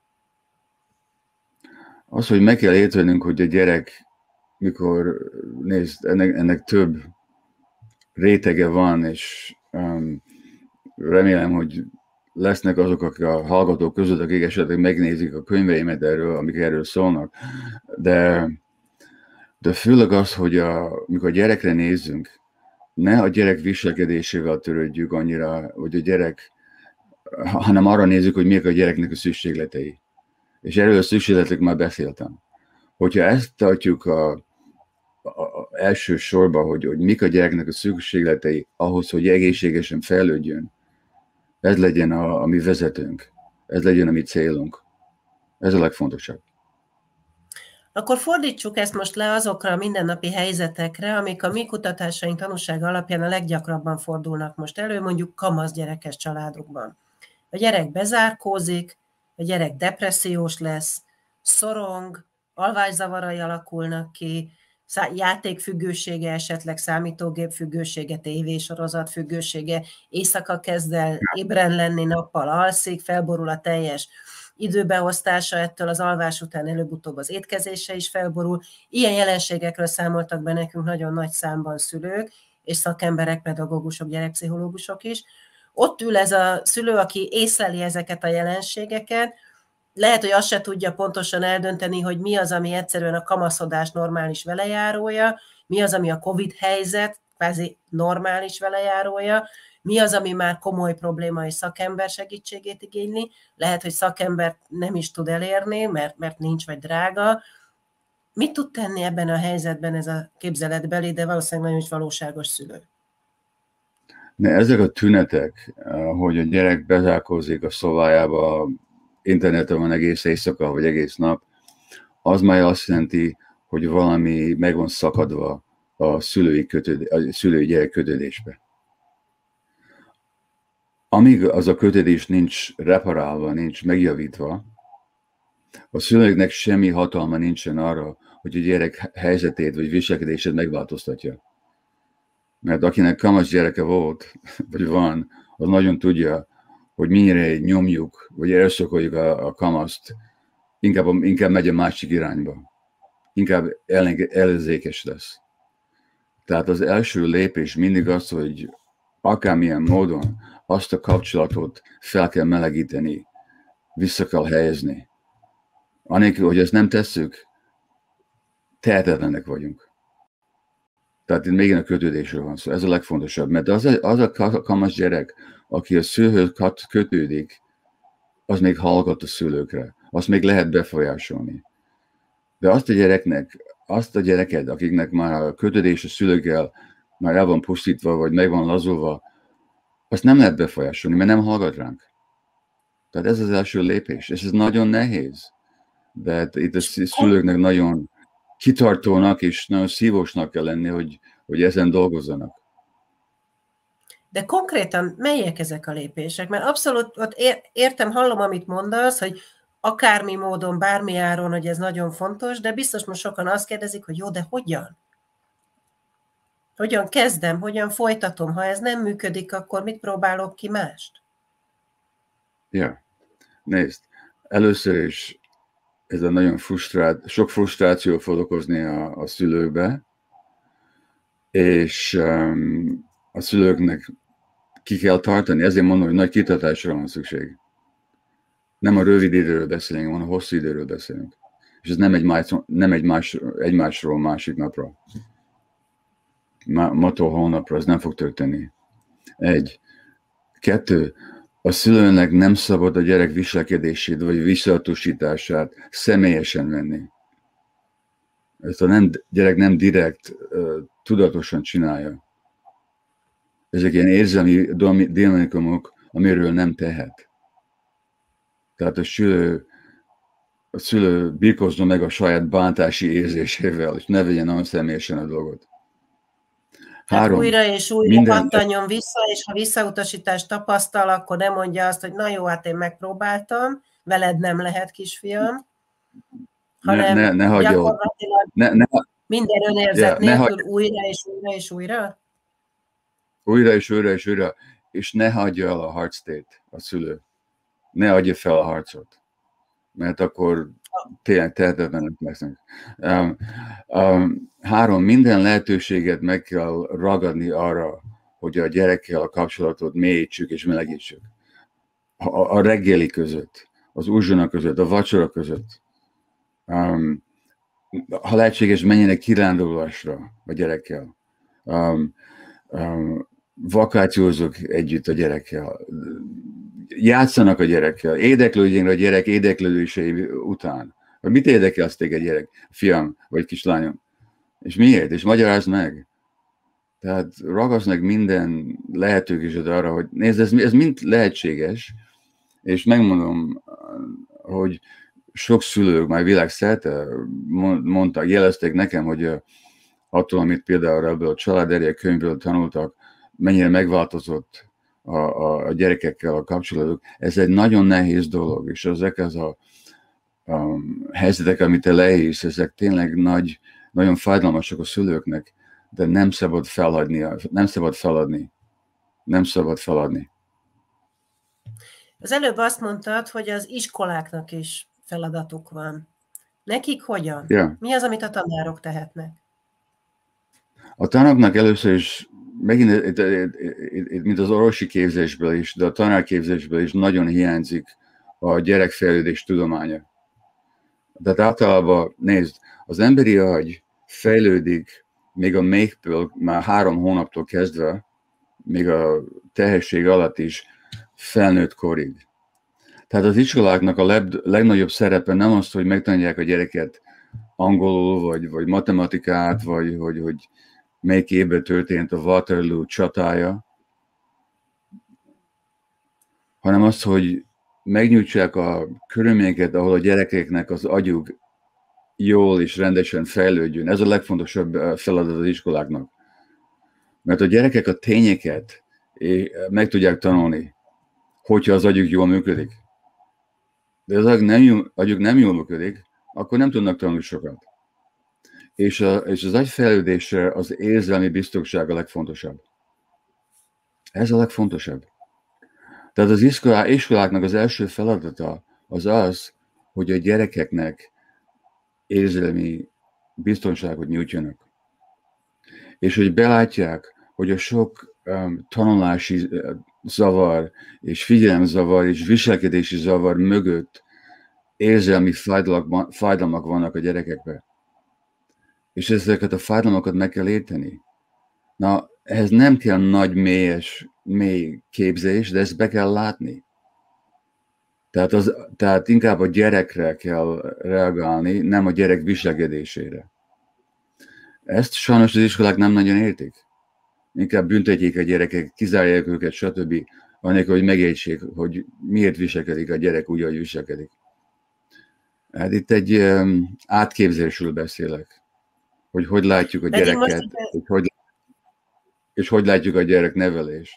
Az, hogy meg kell értenünk, hogy a gyerek, mikor, nézd, ennek, ennek több rétege van, és um, remélem, hogy lesznek azok, akik a hallgatók között, akik esetleg megnézik a könyveimet erről, amik erről szólnak, de, de főleg az, hogy a, mikor a gyerekre nézzünk, ne a gyerek viselkedésével törődjük annyira, hogy a gyerek, hanem arra nézzük, hogy miek a gyereknek a szükségletei. És erről a szükségletek már beszéltem. Hogyha ezt tartjuk a, a, a első sorba, hogy, hogy mik a gyereknek a szükségletei ahhoz, hogy egészségesen fejlődjön, ez legyen a, a mi vezetőnk, ez legyen a mi célunk. Ez a legfontosabb. Akkor fordítsuk ezt most le azokra a mindennapi helyzetekre, amik a mi kutatásaink tanúsága alapján a leggyakrabban fordulnak most elő, mondjuk kamasz gyerekes családokban. A gyerek bezárkózik, a gyerek depressziós lesz, szorong, alvászavarai alakulnak ki, játékfüggősége, esetleg számítógép függősége, tévésorozat függősége, éjszaka kezd el ébren lenni, nappal alszik, felborul a teljes időbeosztása, ettől az alvás után előbb-utóbb az étkezése is felborul. Ilyen jelenségekről számoltak be nekünk nagyon nagy számban szülők, és szakemberek, pedagógusok, gyerekpszichológusok is. Ott ül ez a szülő, aki észleli ezeket a jelenségeket, lehet, hogy azt se tudja pontosan eldönteni, hogy mi az, ami egyszerűen a kamaszodás normális velejárója, mi az, ami a Covid helyzet, kvázi normális velejárója, mi az, ami már komoly probléma és szakember segítségét igényli, lehet, hogy szakembert nem is tud elérni, mert, mert nincs vagy drága. Mit tud tenni ebben a helyzetben ez a képzeletbeli, de valószínűleg nagyon is valóságos szülő? Ne, ezek a tünetek, hogy a gyerek bezárkózik a szobájába, interneten van egész éjszaka, vagy egész nap, az már azt jelenti, hogy valami meg van szakadva a szülői, kötődé, a szülői gyerek kötődésbe. Amíg az a kötődés nincs reparálva, nincs megjavítva, a szülőknek semmi hatalma nincsen arra, hogy a gyerek helyzetét vagy viselkedését megváltoztatja. Mert akinek kamasz gyereke volt, vagy van, az nagyon tudja, hogy mennyire nyomjuk, vagy elszokoljuk a, a kamaszt, inkább, inkább megy a másik irányba. Inkább ellenzékes lesz. Tehát az első lépés mindig az, hogy akármilyen módon azt a kapcsolatot fel kell melegíteni, vissza kell helyezni. Anélkül, hogy ezt nem tesszük, tehetetlenek vagyunk. Tehát itt még a kötődésről van szó. Ez a legfontosabb, mert az a, az a kamasz gyerek, aki a szülőhöz kötődik, az még hallgat a szülőkre. Azt még lehet befolyásolni. De azt a gyereknek, azt a gyereket, akiknek már a kötődés a szülőkkel már el van pusztítva, vagy meg van lazulva, azt nem lehet befolyásolni, mert nem hallgat ránk. Tehát ez az első lépés, és ez nagyon nehéz. De itt a szülőknek nagyon kitartónak és nagyon szívósnak kell lenni, hogy, hogy ezen dolgozzanak. De konkrétan melyek ezek a lépések? Mert abszolút ott értem, hallom, amit mondasz, hogy akármi módon, bármi áron, hogy ez nagyon fontos, de biztos most sokan azt kérdezik, hogy jó, de hogyan? Hogyan kezdem, hogyan folytatom? Ha ez nem működik, akkor mit próbálok ki mást? Ja, nézd, először is ez a nagyon frusztrált, sok frusztráció fog okozni a, a szülőbe, és um, a szülőknek ki kell tartani, ezért mondom, hogy nagy kitartásra van szükség. Nem a rövid időről beszélünk, hanem a hosszú időről beszélünk. És ez nem, egy más, nem egy más, egymásról másik napra. Matól holnapra, ez nem fog történni. Egy. Kettő. A szülőnek nem szabad a gyerek viselkedését vagy visszautasítását személyesen venni. Ezt a nem, gyerek nem direkt, uh, tudatosan csinálja. Ezek ilyen érzelmi dinamikumok, amiről nem tehet. Tehát a szülő, a szülő birkózza meg a saját bántási érzésével, és ne vegyen olyan személyesen a dolgot. Három, újra és újra minden... pattanjon vissza, és ha visszautasítást tapasztal, akkor nem mondja azt, hogy na jó, hát én megpróbáltam, veled nem lehet, kisfiam, hanem ne, ne, ne gyakorlatilag ne, ne, minden önérzet yeah, nélkül ne újra és újra és újra? Újra és újra és újra, és ne hagyja el a harctét a szülő. Ne adja fel a harcot, mert akkor tényleg tehetetlenek lesznek. Um, um, három, minden lehetőséget meg kell ragadni arra, hogy a gyerekkel a kapcsolatot mélyítsük és melegítsük. A, a reggeli között, az uzsona között, a vacsora között. Um, ha lehetséges, menjenek kirándulásra a gyerekkel. Um, um, vakációzok együtt a gyerekkel. Játszanak a gyerekkel, érdeklődjön a gyerek érdeklődései után. Hogy mit érdekel azt téged gyerek, fiam vagy kislányom? És miért? És magyarázd meg. Tehát ragasz meg minden lehetőséget arra, hogy nézd, ez, ez mind lehetséges, és megmondom, hogy sok szülők már világszerte mondtak, jelezték nekem, hogy attól, amit például ebből a családerje könyvből tanultak, mennyire megváltozott a, a, a gyerekekkel a kapcsolatok. Ez egy nagyon nehéz dolog, és ezek az a, a helyzetek, amit te leírsz, ezek tényleg nagy, nagyon fájdalmasak a szülőknek, de nem szabad feladni, nem szabad feladni. Nem szabad feladni. Az előbb azt mondtad, hogy az iskoláknak is feladatuk van. Nekik hogyan? Yeah. Mi az, amit a tanárok tehetnek? A tanároknak először is, megint, mint az orvosi képzésből is, de a tanárképzésből is nagyon hiányzik a gyerekfejlődés tudománya. Tehát általában, nézd, az emberi agy fejlődik még a méhből már három hónaptól kezdve, még a tehetség alatt is felnőtt korig. Tehát az iskoláknak a leg, legnagyobb szerepe nem az, hogy megtanulják a gyereket angolul, vagy, vagy matematikát, vagy hogy, hogy melyik évben történt a Waterloo csatája, hanem az, hogy megnyújtsák a körülményeket, ahol a gyerekeknek az agyuk jól és rendesen fejlődjön. Ez a legfontosabb feladat az iskoláknak. Mert a gyerekek a tényeket meg tudják tanulni, hogyha az agyuk jól működik. De az agyuk nem, agyuk nem jól működik, akkor nem tudnak tanulni sokat. És, a, és az agyfejlődésre az érzelmi biztonság a legfontosabb. Ez a legfontosabb. Tehát az iskolá, iskoláknak az első feladata az az, hogy a gyerekeknek érzelmi biztonságot nyújtjanak. És hogy belátják, hogy a sok um, tanulási zavar, és figyelemzavar, és viselkedési zavar mögött érzelmi fájdalmak, fájdalmak vannak a gyerekekben. És ezeket a fájdalmakat meg kell érteni. Na, ehhez nem kell nagy, mélyes, mély képzés, de ezt be kell látni. Tehát, az, tehát inkább a gyerekre kell reagálni, nem a gyerek viselkedésére. Ezt sajnos az iskolák nem nagyon értik. Inkább büntetjék a gyerekek, kizárják őket, stb. Anélkül, hogy megértsék, hogy miért viselkedik a gyerek úgy, ahogy viselkedik. Hát itt egy um, átképzésről beszélek. Hogy hogy látjuk a gyereket, és hogy, és hogy látjuk a gyerek nevelést.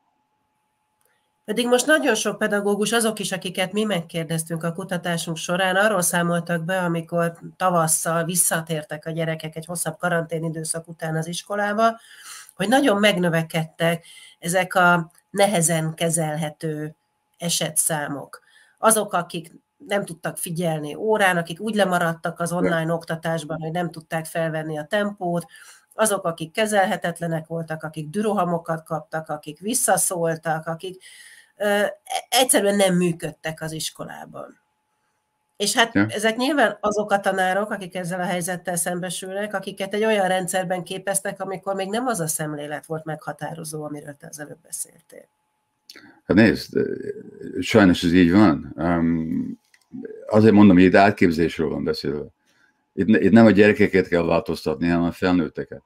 Pedig most nagyon sok pedagógus, azok is, akiket mi megkérdeztünk a kutatásunk során, arról számoltak be, amikor tavasszal visszatértek a gyerekek egy hosszabb karanténidőszak után az iskolába, hogy nagyon megnövekedtek ezek a nehezen kezelhető esetszámok. Azok, akik nem tudtak figyelni órán, akik úgy lemaradtak az online oktatásban, hogy nem tudták felvenni a tempót, azok, akik kezelhetetlenek voltak, akik dürohamokat kaptak, akik visszaszóltak, akik ö, egyszerűen nem működtek az iskolában. És hát ja. ezek nyilván azok a tanárok, akik ezzel a helyzettel szembesülnek, akiket egy olyan rendszerben képeztek, amikor még nem az a szemlélet volt meghatározó, amiről te az előbb beszéltél. Hát nézd, sajnos ez így van. Um, azért mondom, hogy itt átképzésről van beszélve. Itt, itt nem a gyerekeket kell változtatni, hanem a felnőtteket.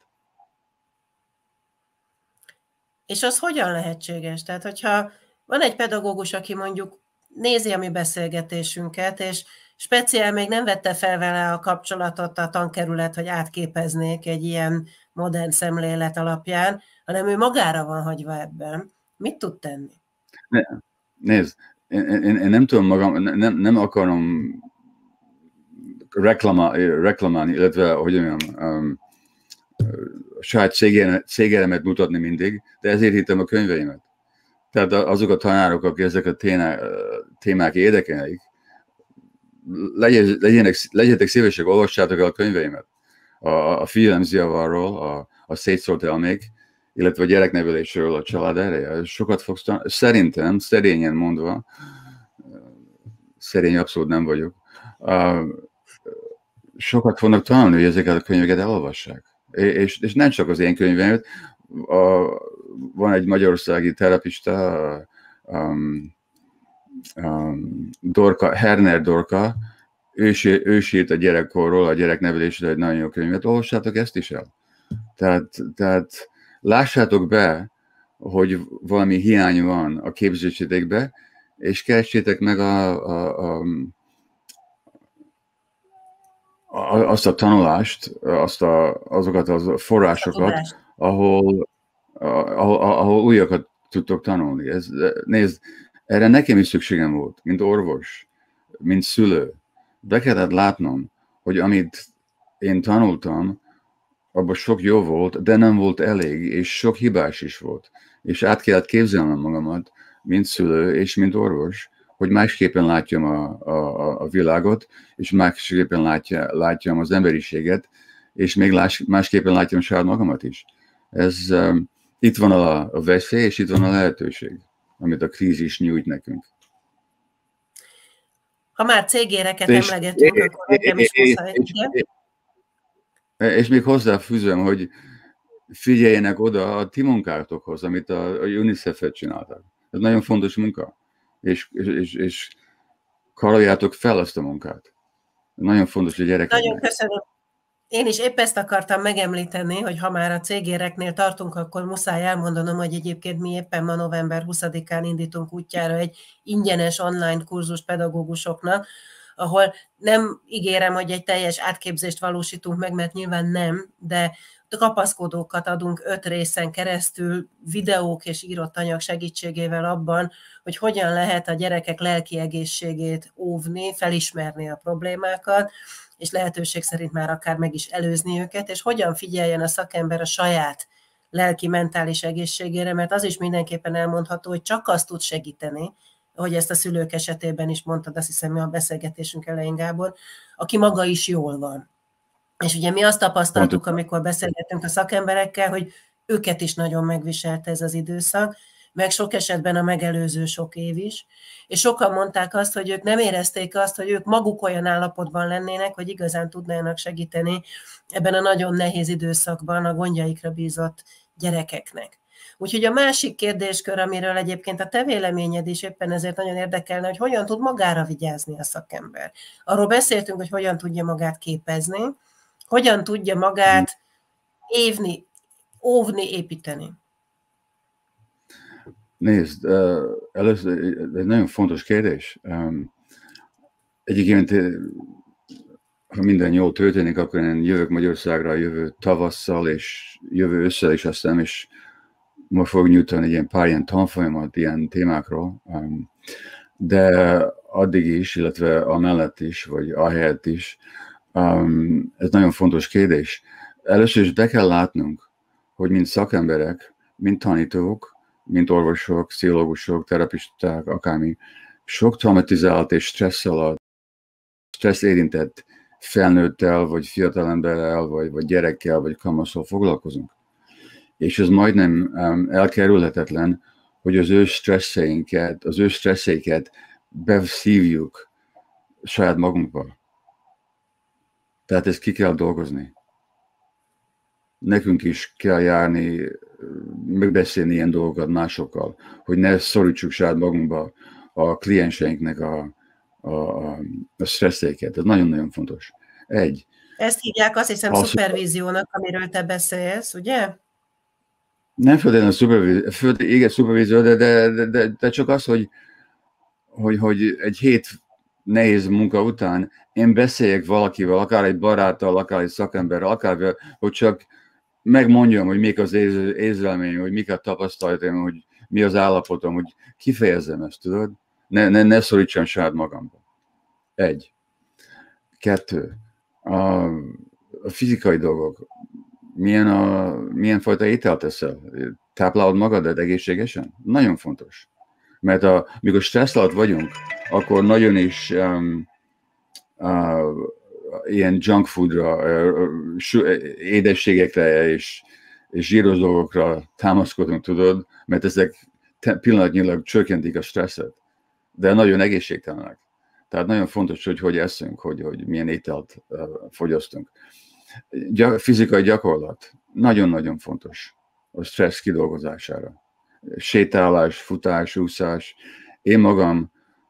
És az hogyan lehetséges? Tehát, hogyha van egy pedagógus, aki mondjuk nézi a mi beszélgetésünket, és speciál még nem vette fel vele a kapcsolatot a tankerület, hogy átképeznék egy ilyen modern szemlélet alapján, hanem ő magára van hagyva ebben. Mit tud tenni? Nézd, én, én, én nem tudom magam, nem, nem akarom reklamálni, reklamálni, illetve, hogy mondjam, um, saját cégeremet mutatni mindig, de ezért hittem a könyveimet. Tehát azok a tanárok, akik ezek a témák érdekelnek, legyenek, legyetek szívesek, olvassátok el a könyveimet. A, a figyelemzavarról, a, a szétszórt elmék, illetve a gyereknevelésről, a család ereje. Sokat fogsz tanulni. Szerintem, szerényen mondva, szerény abszolút nem vagyok, sokat fognak tanulni, hogy ezeket a könyveket elolvassák. És, és nem csak az én könyvemet, van egy magyarországi terapista, um, um, Dorka, Herner Dorka, ő, ő sírt a gyerekkorról, a gyereknevelésről egy nagyon jó könyvet, olvassátok ezt is el. Tehát, tehát lássátok be, hogy valami hiány van a képzésétekbe, és keressétek meg a, a, a, azt a tanulást, azt a, azokat a forrásokat, ahol, ahol, ahol újakat tudtok tanulni. Ez, nézd, erre nekem is szükségem volt, mint orvos, mint szülő. Be kellett látnom, hogy amit én tanultam, abban sok jó volt, de nem volt elég, és sok hibás is volt. És át kellett képzelnem magamat, mint szülő és mint orvos, hogy másképpen látjam a, a, a világot, és másképpen látja, látjam az emberiséget, és még lás, másképpen látjam saját magamat is. Ez, um, itt van a, a veszély, és itt van a lehetőség, amit a krízis nyújt nekünk. Ha már cégéreket és, emlegetünk, és, akkor nekem is muszáj. És, és, és még hozzáfűzöm, hogy figyeljenek oda a ti munkátokhoz, amit a, a UNICEF-et csináltak. Ez nagyon fontos munka, és, és, és karoljátok fel azt a munkát. Nagyon fontos a gyerekeknek. Nagyon köszönöm. Én is épp ezt akartam megemlíteni, hogy ha már a cégéreknél tartunk, akkor muszáj elmondanom, hogy egyébként mi éppen ma november huszadikán indítunk útjára egy ingyenes online kurzus pedagógusoknak, ahol nem ígérem, hogy egy teljes átképzést valósítunk meg, mert nyilván nem, de kapaszkodókat adunk öt részen keresztül, videók és írott anyag segítségével abban, hogy hogyan lehet a gyerekek lelki egészségét óvni, felismerni a problémákat, és lehetőség szerint már akár meg is előzni őket, és hogyan figyeljen a szakember a saját lelki-mentális egészségére, mert az is mindenképpen elmondható, hogy csak azt tud segíteni, ahogy ezt a szülők esetében is mondtad, azt hiszem, mi a beszélgetésünk elején, Gábor, aki maga is jól van. És ugye mi azt tapasztaltuk, amikor beszélgettünk a szakemberekkel, hogy őket is nagyon megviselte ez az időszak, meg sok esetben a megelőző sok év is, és sokan mondták azt, hogy ők nem érezték azt, hogy ők maguk olyan állapotban lennének, hogy igazán tudnának segíteni ebben a nagyon nehéz időszakban a gondjaikra bízott gyerekeknek. Úgyhogy a másik kérdéskör, amiről egyébként a te véleményed is éppen ezért nagyon érdekelne, hogy hogyan tud magára vigyázni a szakember. Arról beszéltünk, hogy hogyan tudja magát képezni, hogyan tudja magát évni, óvni, építeni. Nézd, először egy nagyon fontos kérdés. Egyébként, ha minden jól történik, akkor én jövök Magyarországra jövő tavasszal, és jövő ősszel is aztán, és ma fogok nyújtani egy ilyen pár ilyen tanfolyamat ilyen témákról, de addig is, illetve amellett is, vagy ahelyett is, ez nagyon fontos kérdés. Először is be kell látnunk, hogy mint szakemberek, mint tanítók, mint orvosok, pszichológusok, terapisták, akármi, sok traumatizált és stressz alatt, stressz érintett felnőttel, vagy fiatalemberrel, vagy, vagy gyerekkel, vagy kamaszsal foglalkozunk. És ez majdnem um, elkerülhetetlen, hogy az ő stresszeinket, az ő stresszeiket beszívjuk saját magunkba. Tehát ezt ki kell dolgozni. Nekünk is kell járni, megbeszélni ilyen dolgokat másokkal, hogy ne szorítsuk saját magunkba a klienseinknek a, a, a stresszeiket. Ez nagyon-nagyon fontos. Egy. Ezt hívják, azt hiszem, az szupervíziónak, amiről te beszélsz, ugye? Nem feltétlenül a szupervízió, igen, szupervízió, de, de, de, de csak az, hogy, hogy, hogy egy hét nehéz munka után én beszéljek valakivel, akár egy baráttal, akár egy szakemberrel, akár, hogy csak megmondjam, hogy mik az érzelmeim, hogy mik a tapasztalatom, hogy mi az állapotom, hogy kifejezzem ezt, tudod? Ne, ne, ne szorítsam saját magamba. Egy. Kettő. A, a fizikai dolgok. Milyen, a, milyen fajta ételt teszel? Táplálod magadat egészségesen? Nagyon fontos. Mert a, mikor stressz alatt vagyunk, akkor nagyon is um, uh, ilyen junk foodra, uh, édességekre és, és zsíros dolgokra támaszkodunk, tudod, mert ezek pillanatnyilag csökkentik a stresszet, de nagyon egészségtelenek. Tehát nagyon fontos, hogy hogy eszünk, hogy, hogy milyen ételt uh, fogyasztunk. Gy- fizikai gyakorlat nagyon-nagyon fontos a stressz kidolgozására. Sétálás, futás, úszás. Én magam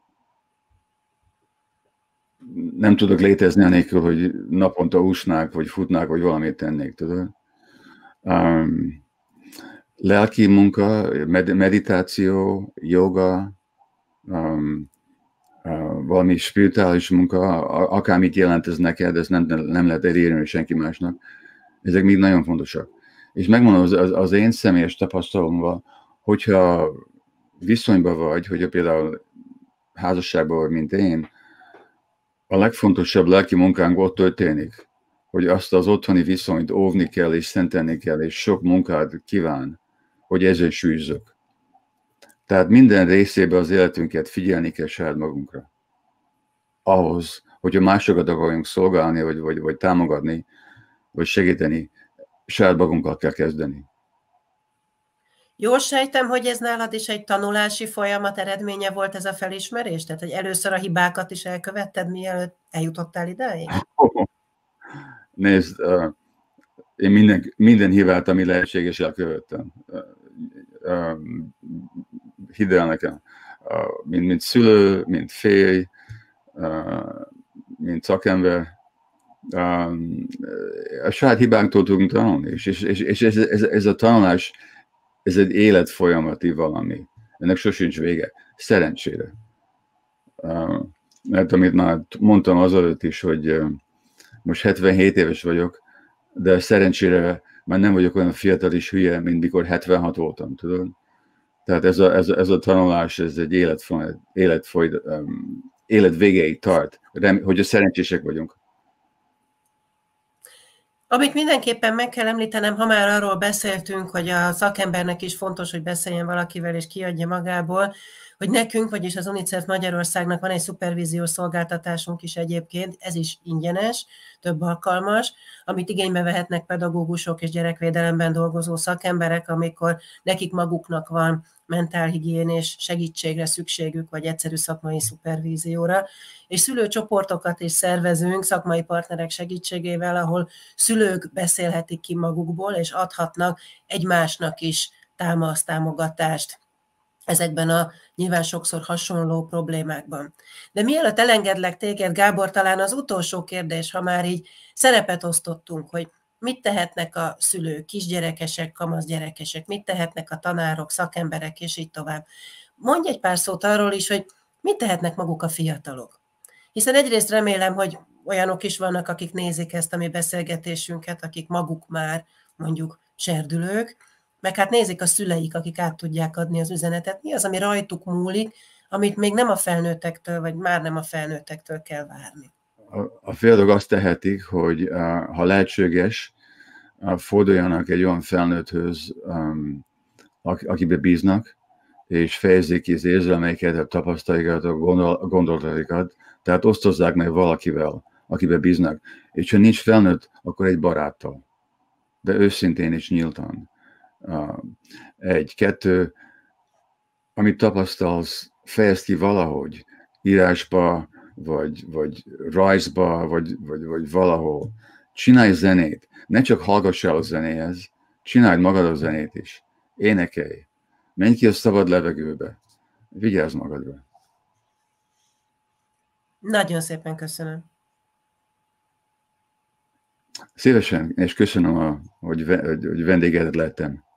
nem tudok létezni anélkül, hogy naponta úsznák, vagy futnák, vagy valamit tennék, tudod? Um, lelki munka, med- meditáció, joga, um, uh, valami spirituális munka, akármit jelent ez neked, ez nem, nem lehet elérni senki másnak. Ezek mind nagyon fontosak. És megmondom, az, az én személyes tapasztalomban, hogyha viszonyban vagy, hogyha például házasságban vagy, mint én, a legfontosabb lelki munkánk ott történik, hogy azt az otthoni viszonyt óvni kell, és szentelni kell, és sok munkát kíván, hogy ezzel sűrűzzük. Tehát minden részében az életünket figyelni kell saját magunkra. Ahhoz, hogyha másokat akarjunk szolgálni, vagy, vagy, vagy támogatni, vagy segíteni, saját magunkkal kell kezdeni. Jól sejtem, hogy ez nálad is egy tanulási folyamat eredménye volt ez a felismerés? Tehát, hogy először a hibákat is elkövetted, mielőtt eljutottál idáig? Nézd, én minden, minden hibát, ami lehetséges, elkövettem. Hidd el nekem, mint, mint szülő, mint férj, mint szakember, a saját hibánktól tudunk tanulni, és, és, és ez, ez, ez a tanulás, ez egy életfolyamati valami. Ennek sosincs vége. Szerencsére. Mert amit már mondtam azelőtt is, hogy most hetvenhét éves vagyok, de szerencsére már nem vagyok olyan fiatal és hülye, mint mikor hetvenhat voltam, tudod? Tehát ez a, ez a, ez a tanulás, ez egy életfoly, életfoly, um, élet végéig tart, Rem, hogy a szerencsések vagyunk. Amit mindenképpen meg kell említenem, ha már arról beszéltünk, hogy a szakembernek is fontos, hogy beszéljen valakivel és kiadja magából, hogy nekünk, vagyis az UNICEF Magyarországnak van egy szupervíziós szolgáltatásunk is egyébként, ez is ingyenes, több alkalmas, amit igénybe vehetnek pedagógusok és gyerekvédelemben dolgozó szakemberek, amikor nekik maguknak van mentálhigiénés segítségre szükségük, vagy egyszerű szakmai szupervízióra. És szülőcsoportokat is szervezünk szakmai partnerek segítségével, ahol szülők beszélhetik ki magukból, és adhatnak egymásnak is támaszt, támogatást ezekben a nyilván sokszor hasonló problémákban. De mielőtt elengedlek téged, Gábor, talán az utolsó kérdés, ha már így szerepet osztottunk, hogy mit tehetnek a szülők, kisgyerekesek, kamaszgyerekesek, mit tehetnek a tanárok, szakemberek, és így tovább. Mondj egy pár szót arról is, hogy mit tehetnek maguk a fiatalok. Hiszen egyrészt remélem, hogy olyanok is vannak, akik nézik ezt a mi beszélgetésünket, akik maguk már mondjuk serdülők, meg hát nézik a szüleik, akik át tudják adni az üzenetet. Mi az, ami rajtuk múlik, amit még nem a felnőttektől, vagy már nem a felnőttektől kell várni? A, a fiatalok azt tehetik, hogy ha lehetséges, forduljanak egy olyan felnőtthöz, akibe bíznak, és fejezzék ki az érzelmeiket, a tapasztalatokat, a gondol, gondolataikat, tehát osztozzák meg valakivel, akibe bíznak. És ha nincs felnőtt, akkor egy baráttal. De őszintén és nyíltan. Egy, kettő, amit tapasztalsz, fejezd ki valahogy, írásba, vagy, vagy rajzba, vagy, vagy, vagy valahol. Csinálj zenét. Ne csak hallgass el a zenéhez, csináld magad a zenét is. Énekelj. Menj ki a szabad levegőbe. Vigyázz magadra. Nagyon szépen köszönöm. Szívesen, és köszönöm, a, hogy, hogy vendégedet lettem.